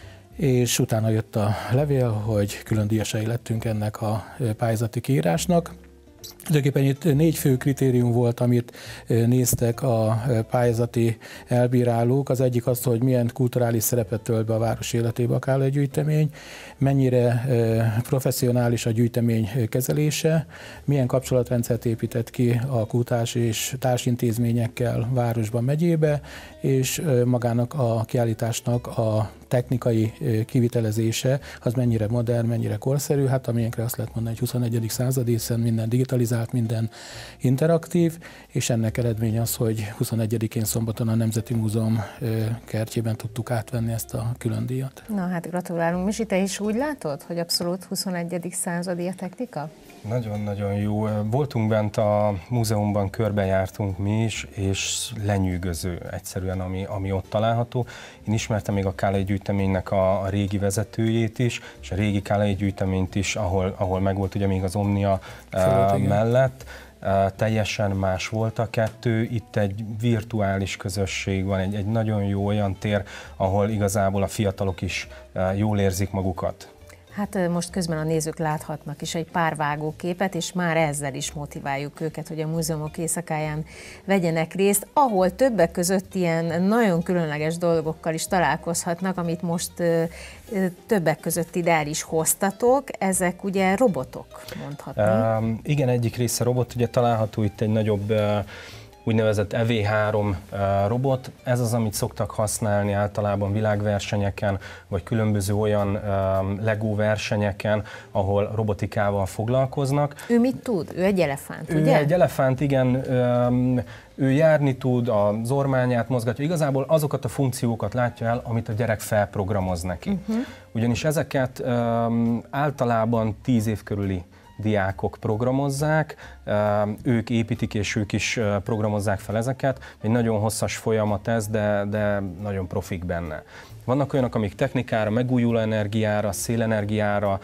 és utána jött a levél, hogy külön díjasai lettünk ennek a pályázati kiírásnak. Tulajdonképpen itt 4 fő kritérium volt, amit néztek a pályázati elbírálók. Az egyik az, hogy milyen kulturális szerepet tölt be a város életébe a Kálai gyűjtemény, mennyire professzionális a gyűjtemény kezelése, milyen kapcsolatrendszert épített ki a kultúrás és társintézményekkel városban, megyébe, és magának a kiállításnak a technikai kivitelezése, az mennyire modern, mennyire korszerű, hát amilyenkre azt lehet mondani, hogy 21. század, hiszen minden digitalizált, minden interaktív, és ennek eredménye az, hogy 21-én szombaton a Nemzeti Múzeum kertjében tudtuk átvenni ezt a külön díjat. Na hát gratulálunk. Misi, te is úgy látod, hogy abszolút 21. századi a technika? Nagyon-nagyon jó. Voltunk bent a múzeumban, körbejártunk mi is, és lenyűgöző egyszerűen, ami ott található. Én ismertem még a Kálai gyűjteménynek a régi vezetőjét is, és a régi Kálai gyűjteményt is, ahol megvolt ugye még az Omnia mellett. Teljesen más volt a kettő, itt egy virtuális közösség van, egy nagyon jó olyan tér, ahol igazából a fiatalok is jól érzik magukat. Hát most közben a nézők láthatnak is egy pár vágóképet, és már ezzel is motiváljuk őket, hogy a múzeumok éjszakáján vegyenek részt, ahol többek között ilyen nagyon különleges dolgokkal is találkozhatnak, amit most többek között ide el is hoztatok. Ezek ugye robotok, mondhatni. Igen, egyik része robot, ugye található itt egy nagyobb úgynevezett EV3 robot. Ez az, amit szoktak használni általában világversenyeken, vagy különböző olyan Lego versenyeken, ahol robotikával foglalkoznak. Ő mit tud? Ő egy elefánt, ugye? Ő egy elefánt, igen. Ő járni tud, az ormányát mozgatja. Igazából azokat a funkciókat látja el, amit a gyerek felprogramoz neki. Ugyanis ezeket általában 10 év körüli diákok programozzák, ők építik és ők is programozzák fel ezeket. Egy nagyon hosszas folyamat ez, de nagyon profik benne. Vannak olyanok, amik technikára, megújuló energiára, szélenergiára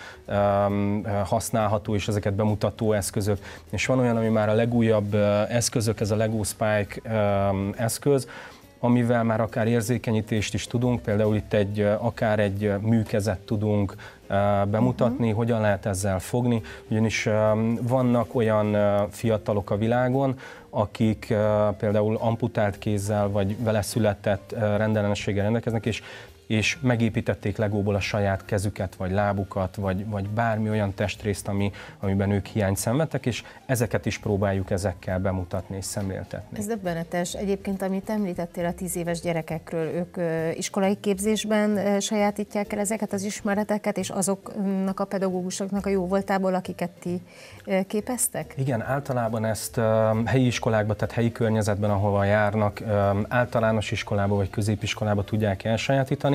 használható, és ezeket bemutató eszközök. És van olyan, ami már a legújabb eszközök, ez a Lego Spike eszköz, amivel már akár érzékenyítést is tudunk, például itt akár egy műkezet tudunk bemutatni, hogyan lehet ezzel fogni, ugyanis vannak olyan fiatalok a világon, akik például amputált kézzel vagy vele született rendellenességgel rendelkeznek, és megépítették Legóból a saját kezüket, vagy lábukat, vagy bármi olyan testrészt, amiben ők hiányt szenvedtek, és ezeket is próbáljuk ezekkel bemutatni és szemléltetni. Ez döbbenetes. Egyébként, amit említettél a 10 éves gyerekekről, ők iskolai képzésben sajátítják el ezeket az ismereteket, és azoknak a pedagógusoknak a jóvoltából, akiket ti képeztek? Igen, általában ezt helyi iskolákban, tehát helyi környezetben, ahova járnak, általános iskolába vagy középiskolába tudják elsajátítani.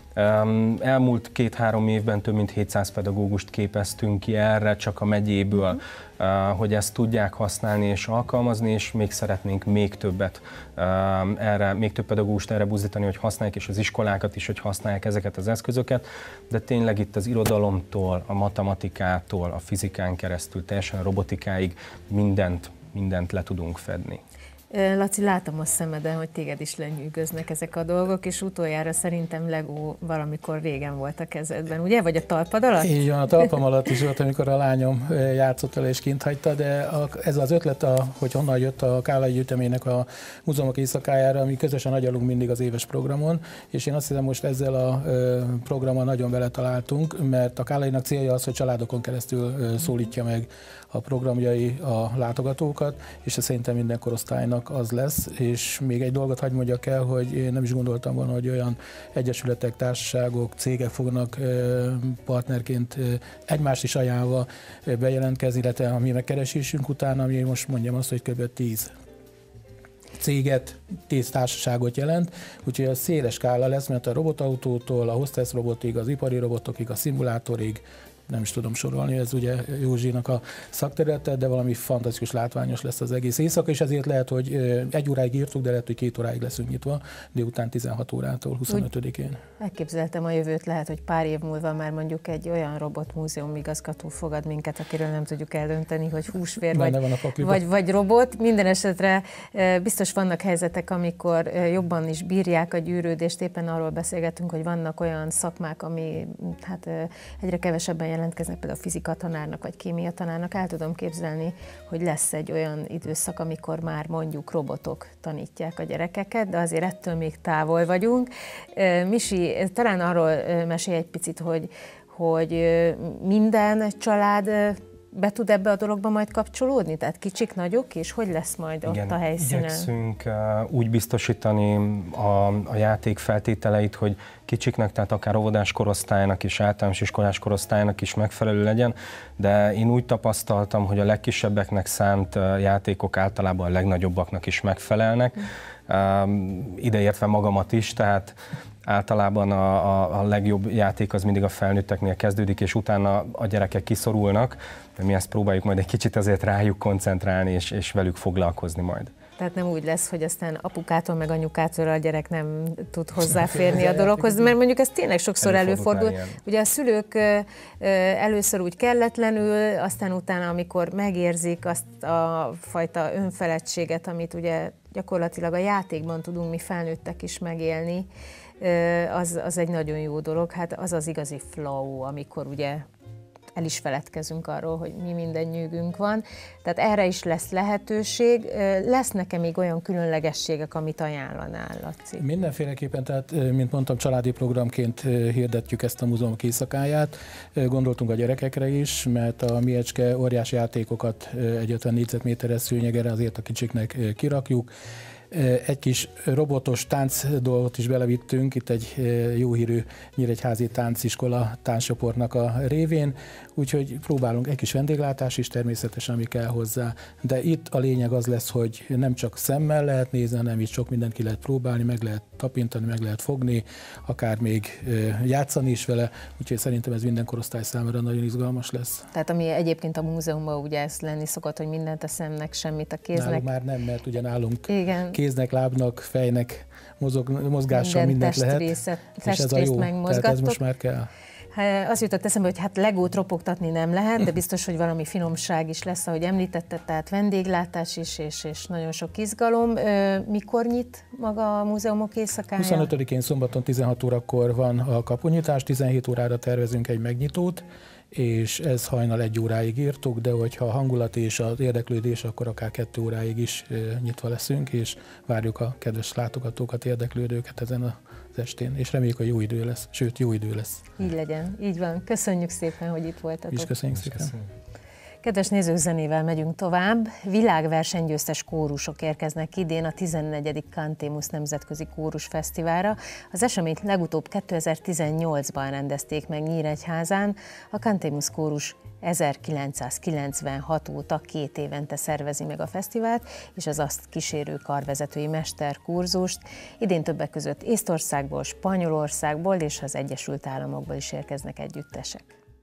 Elmúlt 2-3 évben több mint 700 pedagógust képeztünk ki erre csak a megyéből, hogy ezt tudják használni és alkalmazni, és még szeretnénk még többet még több pedagógust erre buzdítani, hogy használják, és az iskolákat is, hogy használják ezeket az eszközöket, de tényleg itt az irodalomtól, a matematikától, a fizikán keresztül, teljesen a robotikáig mindent le tudunk fedni. Laci, látom a szemeden, hogy téged is lenyűgöznek ezek a dolgok, és utoljára szerintem Lego valamikor régen volt a kezedben, ugye? Vagy a talpad alatt? Így van, a talpam alatt is volt, amikor a lányom játszott vele és kint hagyta, de ez az ötlet, hogy honnan jött a Kállai Gyűjteménynek a múzeumok éjszakájára, mi közösen agyalunk mindig az éves programon, és én azt hiszem, most ezzel a programmal nagyon vele találtunk, mert a Kállainak célja az, hogy családokon keresztül szólítja meg a programjai a látogatókat, és ez szerintem minden korosztálynak az lesz, és még egy dolgot hadd mondjak el, hogy én nem is gondoltam volna, hogy olyan egyesületek, társaságok, cégek fognak partnerként egymást is ajánlva bejelentkezni, illetve a mi megkeresésünk után, ami most mondjam azt, hogy kb. 10 céget, 10 társaságot jelent, úgyhogy ez széles skála lesz, mert a robotautótól, a hostess robotig, az ipari robotokig, a szimulátorig, nem is tudom sorolni, ez ugye Józsinak a szakterülete, de valami fantasztikus, látványos lesz az egész éjszaka, és ezért lehet, hogy 1 óráig írtuk, de lehet, hogy 2 óráig leszünk nyitva, délután 16 órától 25-én. Elképzeltem a jövőt, lehet, hogy pár év múlva már mondjuk egy olyan robotmúzeum igazgató fogad minket, akiről nem tudjuk eldönteni, hogy húsvér vagy robot. Minden esetre biztos vannak helyzetek, amikor jobban is bírják a gyűrődést, éppen arról beszélgetünk, hogy vannak olyan szakmák, ami hát egyre kevesebben jelentkeznek, például a fizika tanárnak vagy kémia tanárnak. El tudom képzelni, hogy lesz egy olyan időszak, amikor már mondjuk robotok tanítják a gyerekeket, de azért ettől még távol vagyunk. Misi, talán arról mesélj egy picit, hogy minden család be tud ebbe a dologba majd kapcsolódni? Tehát kicsik, nagyok, és hogy lesz majd ott a helyszínen? Igyekszünk úgy biztosítani a játék feltételeit, hogy kicsiknek, tehát akár óvodás korosztálynak és általános iskolás korosztálynak is megfelelő legyen, de én úgy tapasztaltam, hogy a legkisebbeknek szánt játékok általában a legnagyobbaknak is megfelelnek, ideértve magamat is, tehát általában a legjobb játék az mindig a felnőtteknél kezdődik, és utána a gyerekek kiszorulnak, de mi ezt próbáljuk majd egy kicsit azért rájuk koncentrálni, és velük foglalkozni majd. Tehát nem úgy lesz, hogy aztán apukától meg anyukától a gyerek nem tud hozzáférni a dologhoz, mert mondjuk ez tényleg sokszor előfordul. Ugye a szülők először úgy kelletlenül, aztán utána, amikor megérzik azt a fajta önfeledtséget, amit ugye gyakorlatilag a játékban tudunk mi felnőttek is megélni, az egy nagyon jó dolog. Hát az az igazi flow, amikor ugye el is feledkezünk arról, hogy mi minden nyűgünk van. Tehát erre is lesz lehetőség. Lesz nekem még olyan különlegességek, amit ajánlanál, Laci? Mindenféleképpen, tehát mint mondtam, családi programként hirdetjük ezt a múzeum éjszakáját. Gondoltunk a gyerekekre is, mert a Miecske óriási játékokat egy 50 négyzetméteres szőnyegre azért a kicsiknek kirakjuk. Egy kis robotos tánc dolgot is belevittünk, itt egy jó hírű nyíregyházi tánciskola tánccsoportnak a révén, úgyhogy próbálunk egy kis vendéglátás is természetesen, ami kell hozzá, de itt a lényeg az lesz, hogy nem csak szemmel lehet nézni, hanem itt sok mindent ki lehet próbálni, meg lehet tapintani, meg lehet fogni, akár még játszani is vele, úgyhogy szerintem ez minden korosztály számára nagyon izgalmas lesz. Tehát ami egyébként a múzeumban ugye ez lenni szokott, hogy mindent a szemnek, semmit a kéznek. Nálunk már nem, mert ugye nálunk igen. Kéznek, lábnak, fejnek, mozgással mindent lehet, és ez a jó, tehát ez most már kell. Azt jutott eszembe, hogy hát legót ropogtatni nem lehet, de biztos, hogy valami finomság is lesz, ahogy említetted, tehát vendéglátás is, és nagyon sok izgalom. Mikor nyit maga a múzeumok éjszakája? 25-én szombaton 16 órakor van a kapunyitás, 17 órára tervezünk egy megnyitót, és ez hajnal 1 óráig írtuk, de hogyha a hangulat és az érdeklődés, akkor akár 2 óráig is nyitva leszünk, és várjuk a kedves látogatókat, érdeklődőket ezen az estén, és reméljük, hogy jó idő lesz, sőt, jó idő lesz. Így legyen, így van. Köszönjük szépen, hogy itt voltatok. És köszönjük szépen. Kedves nézők, zenével megyünk tovább. Világversenygyőztes kórusok érkeznek idén a 14. Cantémus Nemzetközi Kórus Fesztiválra. Az eseményt legutóbb 2018-ban rendezték meg Nyíregyházán. A Cantémus kórus 1996 óta 2 évente szervezi meg a fesztivált, és az azt kísérő karvezetői mesterkurzust. Idén többek között Észtországból, Spanyolországból és az Egyesült Államokból is érkeznek együttesek.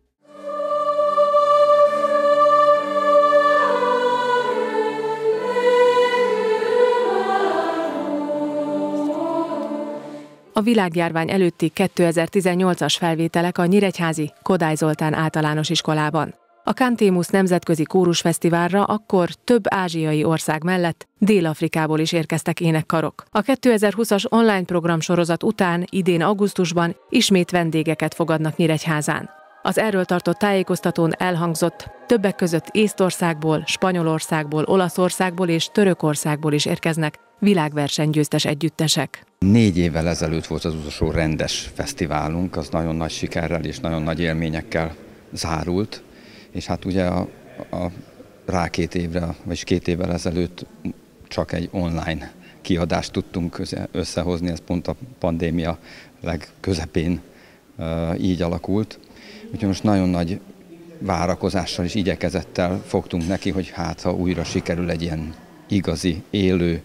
A világjárvány előtti 2018-as felvételek a nyíregyházi Kodály Zoltán általános iskolában. A Cantémus Nemzetközi Kórusfesztiválra akkor több ázsiai ország mellett Dél-Afrikából is érkeztek énekkarok. A 2020-as online programsorozat után idén augusztusban ismét vendégeket fogadnak Nyíregyházán. Az erről tartott tájékoztatón elhangzott, többek között Észtországból, Spanyolországból, Olaszországból és Törökországból is érkeznek világversenygyőztes együttesek. 4 évvel ezelőtt volt az utolsó rendes fesztiválunk, az nagyon nagy sikerrel és nagyon nagy élményekkel zárult, és hát ugye rá 2 évre, vagy 2 évvel ezelőtt csak egy online kiadást tudtunk összehozni, ez pont a pandémia legközepén így alakult. Úgyhogy most nagyon nagy várakozással és igyekezettel fogtunk neki, hogy hát ha újra sikerül egy ilyen igazi, élő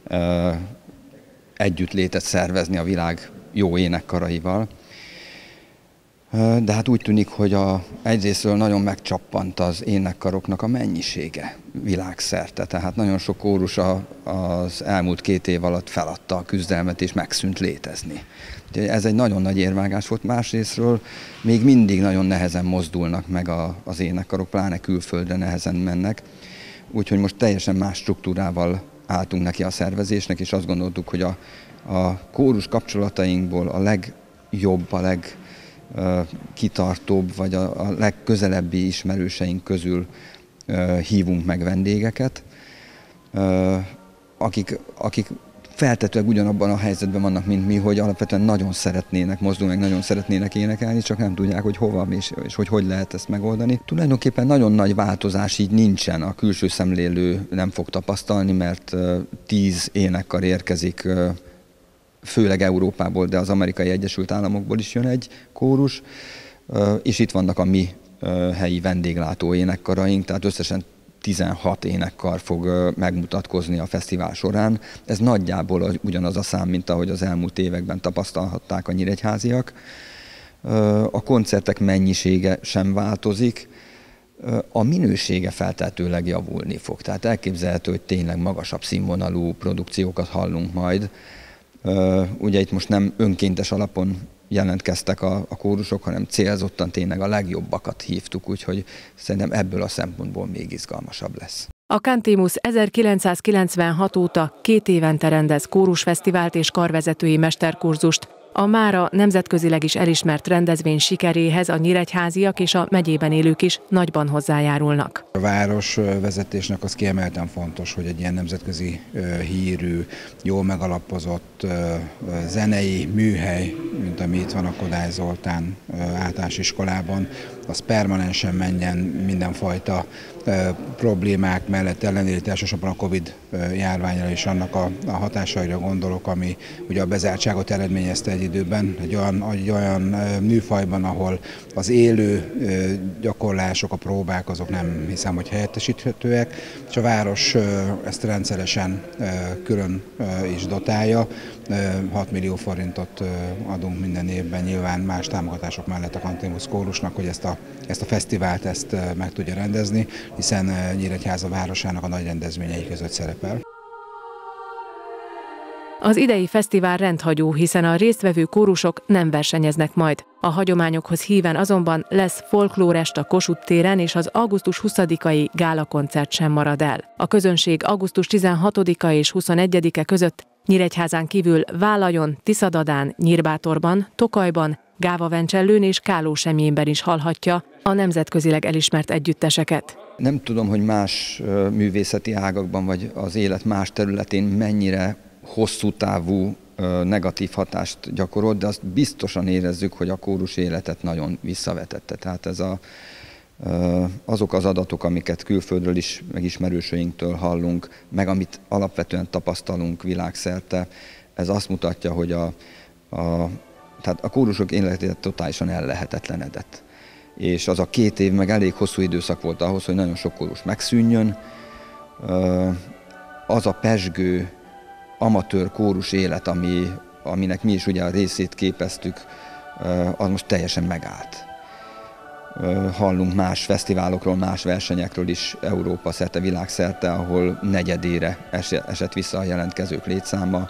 együttlétet szervezni a világ jó énekkaraival. De hát úgy tűnik, hogy egyrésztről nagyon megcsappant az énekkaroknak a mennyisége világszerte. Tehát nagyon sok kórus az elmúlt 2 év alatt feladta a küzdelmet és megszűnt létezni. Ez egy nagyon nagy érvágás volt, másrésztről még mindig nagyon nehezen mozdulnak meg az énekkarok, pláne külföldre nehezen mennek. Úgyhogy most teljesen más struktúrával álltunk neki a szervezésnek, és azt gondoltuk, hogy a kórus kapcsolatainkból a legjobb, a legkitartóbb, vagy a legközelebbi ismerőseink közül hívunk meg vendégeket, akik feltetőleg ugyanabban a helyzetben vannak, mint mi, hogy alapvetően nagyon szeretnének mozdulni, meg nagyon szeretnének énekelni, csak nem tudják, hogy hova és hogy lehet ezt megoldani. Tulajdonképpen nagyon nagy változás így nincsen, a külső szemlélő nem fog tapasztalni, mert 10 énekkar érkezik, főleg Európából, de az Amerikai Egyesült Államokból is jön egy kórus, és itt vannak a mi helyi vendéglátó énekkaraink, tehát összesen 16 énekkar fog megmutatkozni a fesztivál során. Ez nagyjából ugyanaz a szám, mint ahogy az elmúlt években tapasztalhatták a nyíregyháziak. A koncertek mennyisége sem változik, a minősége feltehetőleg javulni fog. Tehát elképzelhető, hogy tényleg magasabb színvonalú produkciókat hallunk majd. Ugye itt most nem önkéntes alapon jelentkeztek a kórusok, hanem célzottan tényleg a legjobbakat hívtuk, úgyhogy szerintem ebből a szempontból még izgalmasabb lesz. A Cantémus 1996 óta 2 évente rendez kórusfesztivált és karvezetői mesterkurzust, A mára nemzetközileg is elismert rendezvény sikeréhez a nyíregyháziak és a megyében élők is nagyban hozzájárulnak. A városvezetésnek az kiemelten fontos, hogy egy ilyen nemzetközi hírű, jól megalapozott zenei műhely, mint ami itt van a Kodály Zoltán általános iskolában, az permanensen menjen mindenfajta problémák mellett ellenére, elsősorban a Covid járványra és annak a hatásaira gondolok, ami ugye a bezártságot eredményezte egy időben, egy olyan műfajban, ahol az élő gyakorlások, a próbák, azok nem hiszem, hogy helyettesíthetőek, és a város ezt rendszeresen külön is dotálja. 6 millió forintot adunk minden évben, nyilván más támogatások mellett a Cantémus kórusnak, hogy ezt a fesztivált meg tudja rendezni, hiszen Nyíregyháza városának a nagy rendezvényei között szerepel. Az idei fesztivál rendhagyó, hiszen a résztvevő kórusok nem versenyeznek majd. A hagyományokhoz híven azonban lesz folklórest a Kossuth téren, és az augusztus 20-ai gálakoncert sem marad el. A közönség augusztus 16-a és 21-e között Nyíregyházán kívül Válajon, Tiszadadán, Nyírbátorban, Tokajban, Gávavencsellőn és Kálósemjénben is hallhatja a nemzetközileg elismert együtteseket. Nem tudom, hogy más művészeti ágakban vagy az élet más területén mennyire hosszú távú negatív hatást gyakorolt, de azt biztosan érezzük, hogy a kórus életet nagyon visszavetette. Tehát azok az adatok, amiket külföldről is, meg ismerőseinktől hallunk, meg amit alapvetően tapasztalunk világszerte, ez azt mutatja, hogy tehát a kórusok életét totálisan ellehetetlenedett. És az a 2 év meg elég hosszú időszak volt ahhoz, hogy nagyon sok kórus megszűnjön. Az a pezsgő amatőr kórus élet, aminek mi is ugye a részét képeztük, az most teljesen megállt. Hallunk más fesztiválokról, más versenyekről is Európa szerte, világszerte, ahol negyedére esett vissza a jelentkezők létszáma.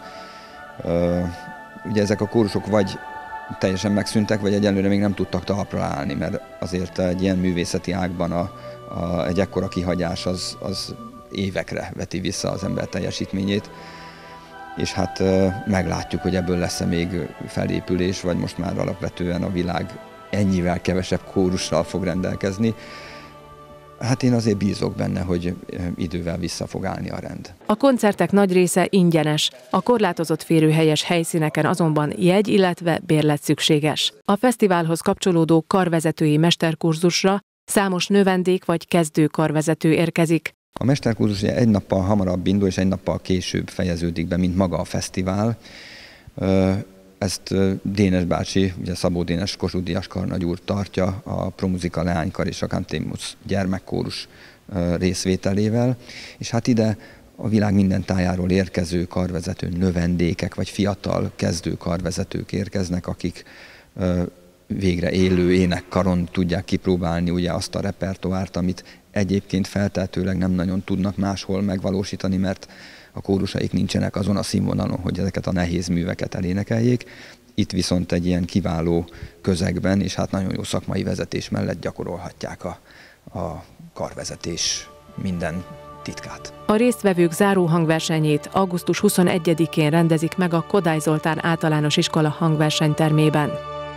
Ugye ezek a kórusok vagy teljesen megszűntek, vagy egyelőre még nem tudtak talpra állni, mert azért egy ilyen művészeti ágban egy ekkora kihagyás az évekre veti vissza az ember teljesítményét. És hát meglátjuk, hogy ebből lesz-e még felépülés, vagy most már alapvetően a világ ennyivel kevesebb kórussal fog rendelkezni. Hát én azért bízok benne, hogy idővel vissza fog állni a rend. A koncertek nagy része ingyenes, a korlátozott férőhelyes helyszíneken azonban jegy, illetve bérlet szükséges. A fesztiválhoz kapcsolódó karvezetői mesterkurzusra számos növendék vagy kezdő karvezető érkezik. A mesterkurzus egy nappal hamarabb indul, és egy nappal később fejeződik be, mint maga a fesztivál. Ezt Dénes bácsi, ugye Szabó Dénes Kossuth Díjas karnagy úr tartja a Promuzika leánykar és a Cantémus gyermekkórus részvételével, és hát ide a világ minden tájáról érkező karvezető növendékek, vagy fiatal kezdő karvezetők érkeznek, akik végre élő énekkaron tudják kipróbálni ugye azt a repertoárt, amit egyébként feltehetőleg nem nagyon tudnak máshol megvalósítani, mert a kórusaik nincsenek azon a színvonalon, hogy ezeket a nehéz műveket elénekeljék. Itt viszont egy ilyen kiváló közegben, és hát nagyon jó szakmai vezetés mellett gyakorolhatják a karvezetés minden titkát. A résztvevők záró hangversenyét augusztus 21-én rendezik meg a Kodály Zoltán általános iskola hangversenytermében.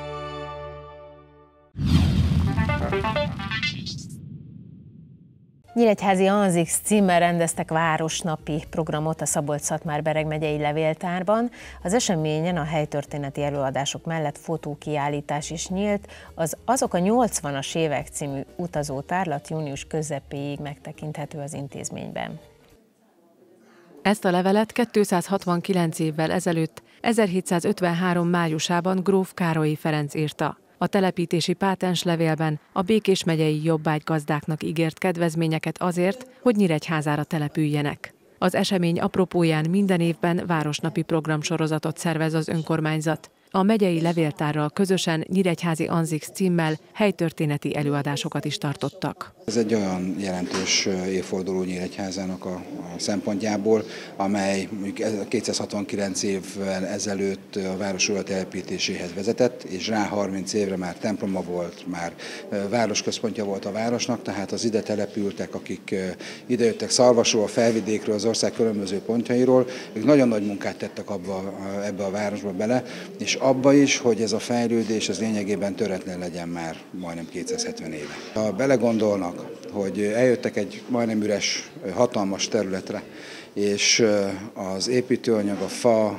Nyíregyházi Anzix címmel rendeztek városnapi programot a Szabolcs-Szatmár-Bereg megyei levéltárban. Az eseményen a helytörténeti előadások mellett fotókiállítás is nyílt. Azok a 80-as évek című utazótárlat június közepéig megtekinthető az intézményben. Ezt a levelet 269 évvel ezelőtt, 1753. májusában gróf Károlyi Ferenc írta. A telepítési pátenslevélben a Békés megyei jobbágygazdáknak ígért kedvezményeket azért, hogy Nyíregyházára települjenek. Az esemény apropóján minden évben városnapi programsorozatot szervez az önkormányzat. A megyei levéltárral közösen Nyíregyházi Anzix címmel helytörténeti előadásokat is tartottak. Ez egy olyan jelentős évforduló Nyíregyházának a szempontjából, amely 269 évvel ezelőtt a város újratelepítéséhez vezetett, és rá 30 évre már temploma volt, már városközpontja volt a városnak, tehát az ide települtek, akik idejöttek Szarvasról, a Felvidékről, az ország különböző pontjairól, ők nagyon nagy munkát tettek ebbe a városba bele, és abba is, hogy ez a fejlődés az lényegében töretlen legyen már majdnem 270 éve. Ha belegondolnak, hogy eljöttek egy majdnem üres, hatalmas területre, és az építőanyag, a fa,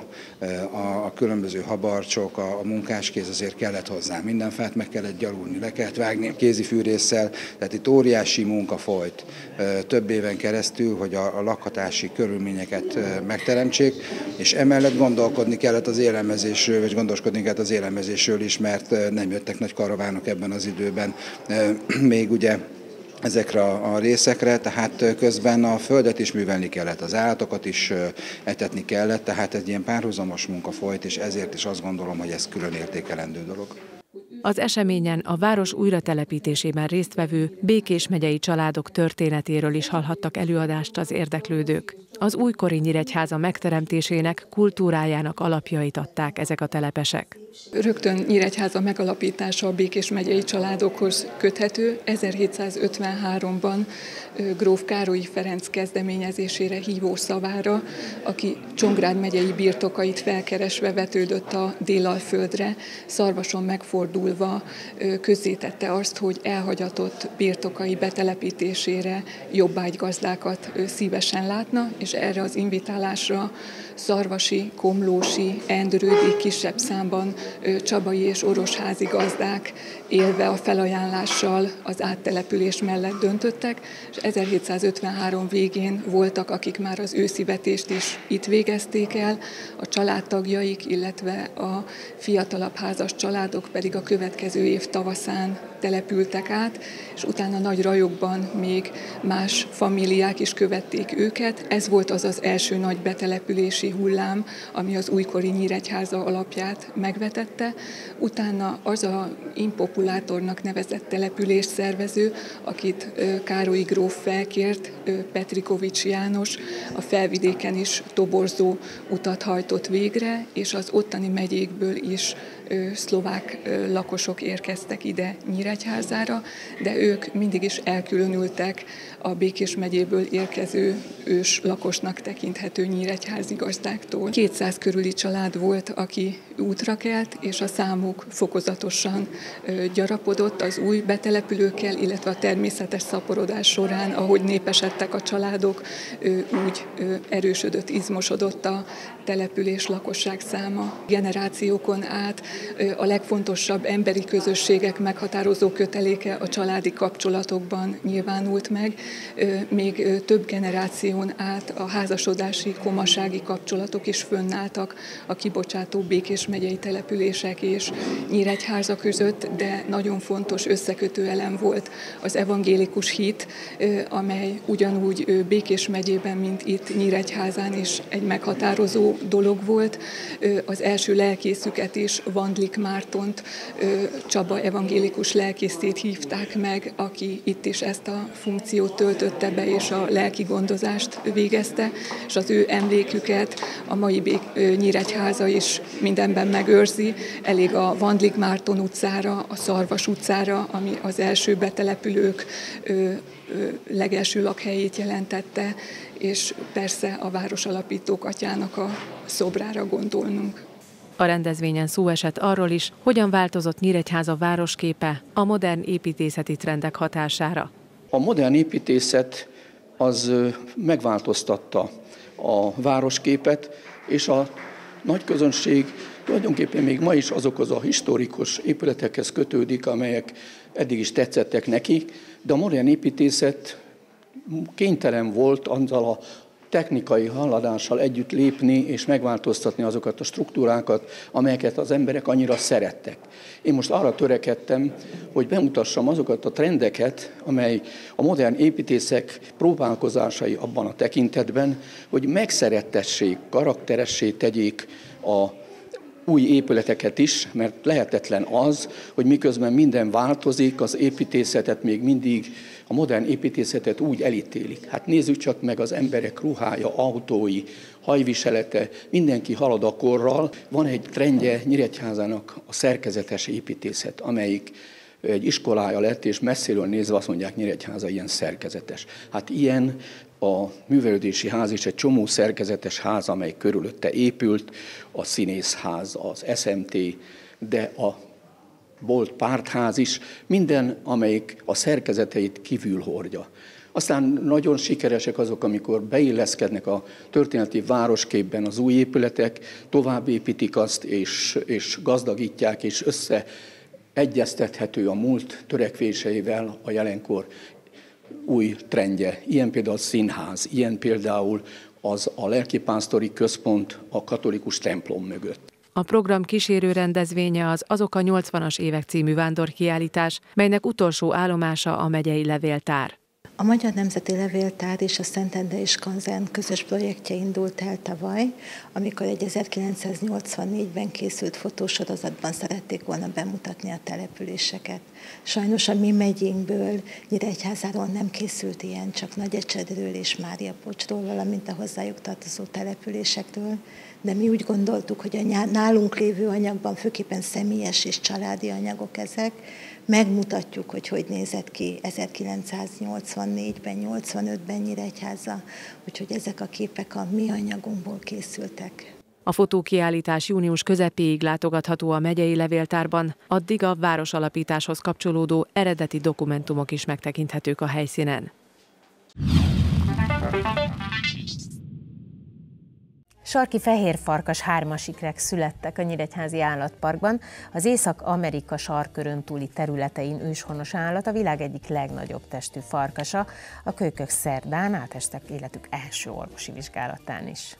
a különböző habarcsok, a munkáskéz azért kellett hozzá. Minden fát meg kellett gyalulni, le kellett vágni kézifűrésszel, tehát itt óriási munka folyt több éven keresztül, hogy a lakhatási körülményeket megteremtsék, és emellett gondolkodni kellett az élelmezésről, vagy gondoskodni kellett az élelmezésről is, mert nem jöttek nagy karavánok ebben az időben. Még ugye ezekre a részekre, tehát közben a földet is művelni kellett, az állatokat is etetni kellett, tehát egy ilyen párhuzamos munka folyt, és ezért is azt gondolom, hogy ez külön értékelendő dolog. Az eseményen a város újratelepítésében résztvevő Békés megyei családok történetéről is hallhattak előadást az érdeklődők. Az újkori Nyíregyháza megteremtésének, kultúrájának alapjait adták ezek a telepesek. Rögtön Nyíregyháza megalapítása a Békés megyei családokhoz köthető. 1753-ban gróf Károlyi Ferenc kezdeményezésére, hívó szavára, aki Csongrád megyei birtokait felkeresve vetődött a Délalföldre, Szarvason megfordulva közzétette azt, hogy elhagyatott birtokai betelepítésére jobbágygazdákat szívesen látna, és erre az invitálásra szarvasi, komlósi, endrődi, kisebb számban csabai és orosházi gazdák élve a felajánlással az áttelepülés mellett döntöttek, és 1753 végén voltak, akik már az őszivetést is itt végezték el, a családtagjaik, illetve a fiatalabb házas családok pedig a következő év tavaszán települtek át, és utána nagy rajokban még más famíliák is követték őket. Ez volt az az első nagy betelepülési hullám, ami az újkori Nyíregyháza alapját megvetette. Utána az a impopulátornak nevezett településszervező, akit Károlyi gróf felkért, Petrikovics János, a felvidéken is toborzó utat hajtott végre, és az ottani megyékből is szlovák lakosok érkeztek ide Nyíregyházára, de ők mindig is elkülönültek a Békés megyéből érkező ős lakosnak tekinthető nyíregyházi gazdáktól. 200 körüli család volt, aki útra kelt, és a számuk fokozatosan gyarapodott az új betelepülőkkel, illetve a természetes szaporodás során, ahogy népesedtek a családok, úgy erősödött, izmosodott a település lakosság száma. Generációkon át a legfontosabb emberi közösségek meghatározó köteléke a családi kapcsolatokban nyilvánult meg. Még több generáción át a házasodási, komasági kapcsolatok is fönnálltak a kibocsátó Békés megyei települések és Nyíregyháza között, de nagyon fontos összekötő elem volt az evangélikus hit, amely ugyanúgy Békés megyében, mint itt Nyíregyházán is egy meghatározó dolog volt. Az első lelkészüket is, Vandlik Mártont, Csaba evangélikus lelkészét hívták meg, aki itt is ezt a funkciót töltötte be, és a lelki gondozást végezte, és az ő emléküket a mai Nyíregyháza is mindenben megőrzi. Elég a Vandlik Márton utcára, a Szarvas utcára, ami az első betelepülők legelső lakhelyét jelentette, és persze a városalapítók atyának a szobrára gondolnunk. A rendezvényen szó esett arról is, hogyan változott Nyíregyháza városképe a modern építészeti trendek hatására. A modern építészet az megváltoztatta a városképet, és a nagy közönség tulajdonképpen még ma is azokhoz a historikus épületekhez kötődik, amelyek eddig is tetszettek neki, de a modern építészet kénytelen volt azzal a technikai haladással együtt lépni és megváltoztatni azokat a struktúrákat, amelyeket az emberek annyira szerettek. Én most arra törekedtem, hogy bemutassam azokat a trendeket, amely a modern építészek próbálkozásai abban a tekintetben, hogy megszerettessék, karakteressé tegyék a új épületeket is, mert lehetetlen az, hogy miközben minden változik, az építészetet még mindig, a modern építészetet úgy elítélik. Hát nézzük csak meg az emberek ruhája, autói, hajviselete, mindenki halad a korral. Van egy trendje Nyíregyházának a szerkezetes építészet, amelyik egy iskolája lett, és messziről nézve azt mondják, Nyíregyháza ilyen szerkezetes. Hát ilyen a művelődési ház is egy csomó szerkezetes ház, amely körülötte épült, a színészház, az SMT, de a volt pártház is, minden, amelyik a szerkezeteit kívül hordja. Aztán nagyon sikeresek azok, amikor beilleszkednek a történeti városképben az új épületek, tovább építik azt, és gazdagítják, és összeegyeztethető a múlt törekvéseivel a jelenkor új trendje. Ilyen például a színház, ilyen például az a lelkipásztori központ a katolikus templom mögött. A program kísérő rendezvénye az Azok a 80-as évek című vándorkiállítás, melynek utolsó állomása a megyei levéltár. A Magyar Nemzeti Levéltár és a Szentendrei Skanzen közös projektje indult el tavaly, amikor egy 1984-ben készült fotósorozatban szerették volna bemutatni a településeket. Sajnos a mi megyénkből, Nyíregyházáról nem készült ilyen, csak Nagyecsedről és Máriapocsról, valamint a hozzájuk tartozó településekről, de mi úgy gondoltuk, hogy a nálunk lévő anyagban főképpen személyes és családi anyagok ezek, megmutatjuk, hogy nézett ki 1984-ben, 85-ben Nyíregyháza, úgyhogy ezek a képek a mi anyagunkból készültek. A fotókiállítás június közepéig látogatható a megyei levéltárban, addig a városalapításhoz kapcsolódó eredeti dokumentumok is megtekinthetők a helyszínen. Sarki fehérfarkas hármasikrek születtek a Nyíregyházi Állatparkban. Az Észak-Amerika sarkkörön túli területein őshonos állat, a világ egyik legnagyobb testű farkasa. A kölykök szerdán átestek életük első orvosi vizsgálatán is.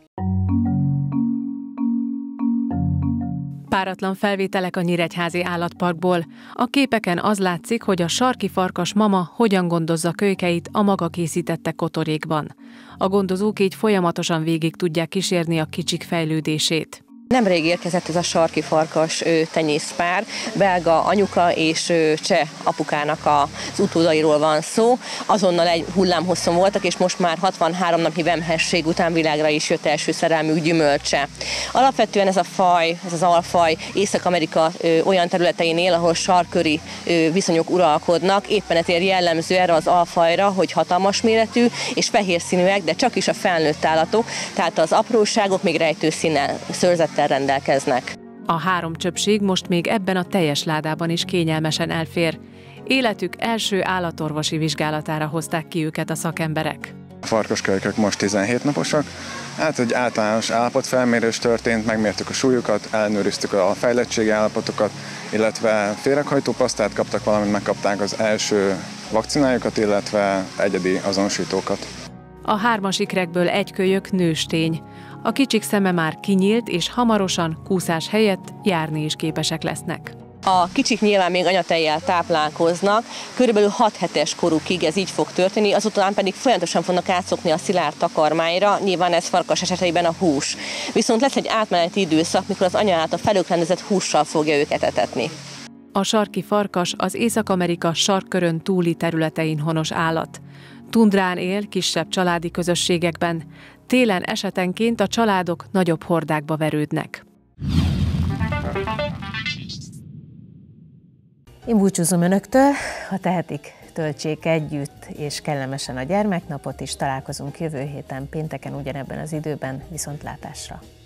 Páratlan felvételek a Nyíregyházi Állatparkból. A képeken az látszik, hogy a sarki farkas mama hogyan gondozza kölykeit a maga készítette kotorékban. A gondozók így folyamatosan végig tudják kísérni a kicsik fejlődését. Nemrég érkezett ez a sarki farkas tenyészpár, belga anyuka és cseh apukának az utódairól van szó. Azonnal egy hullámhosszon voltak, és most már 63 napnyi vemhesség után világra is jött első szerelmük gyümölcse. Alapvetően ez a faj, ez az alfaj Észak-Amerika olyan területein él, ahol sarkköri viszonyok uralkodnak. Éppen ezért jellemző erre az alfajra, hogy hatalmas méretű és fehér színűek, de csak is a felnőtt állatok, tehát az apróságok még rejtőszínnel, szőrzettel rendelkeznek. A három csöpség most még ebben a teljes ládában is kényelmesen elfér. Életük első állatorvosi vizsgálatára hozták ki őket a szakemberek. A farkaskölykök most 17 naposak. Hát egy általános állapotfelmérés történt, megmértük a súlyukat, ellenőriztük a fejlettségi állapotokat, illetve féreghajtópasztát kaptak, valamint megkapták az első vakcinájukat, illetve egyedi azonosítókat. A hármasikrekből egy kölyök nőstény. A kicsik szeme már kinyílt, és hamarosan kúszás helyett járni is képesek lesznek. A kicsik nyilván még anyatejjel táplálkoznak, körülbelül 6 hetes korukig ez így fog történni, azután pedig folyamatosan fognak átszokni a szilárd takarmányra, nyilván ez farkas esetében a hús. Viszont lesz egy átmeneti időszak, mikor az anya által felőrendezett hússal fogja őket etetni. A sarki farkas az Észak-Amerika sarkkörön túli területein honos állat. Tundrán él, kisebb családi közösségekben. Télen esetenként a családok nagyobb hordákba verődnek. Én búcsúzom önöktől, ha tehetik, töltsék együtt és kellemesen a gyermeknapot is. Találkozunk jövő héten pénteken ugyanebben az időben, viszontlátásra.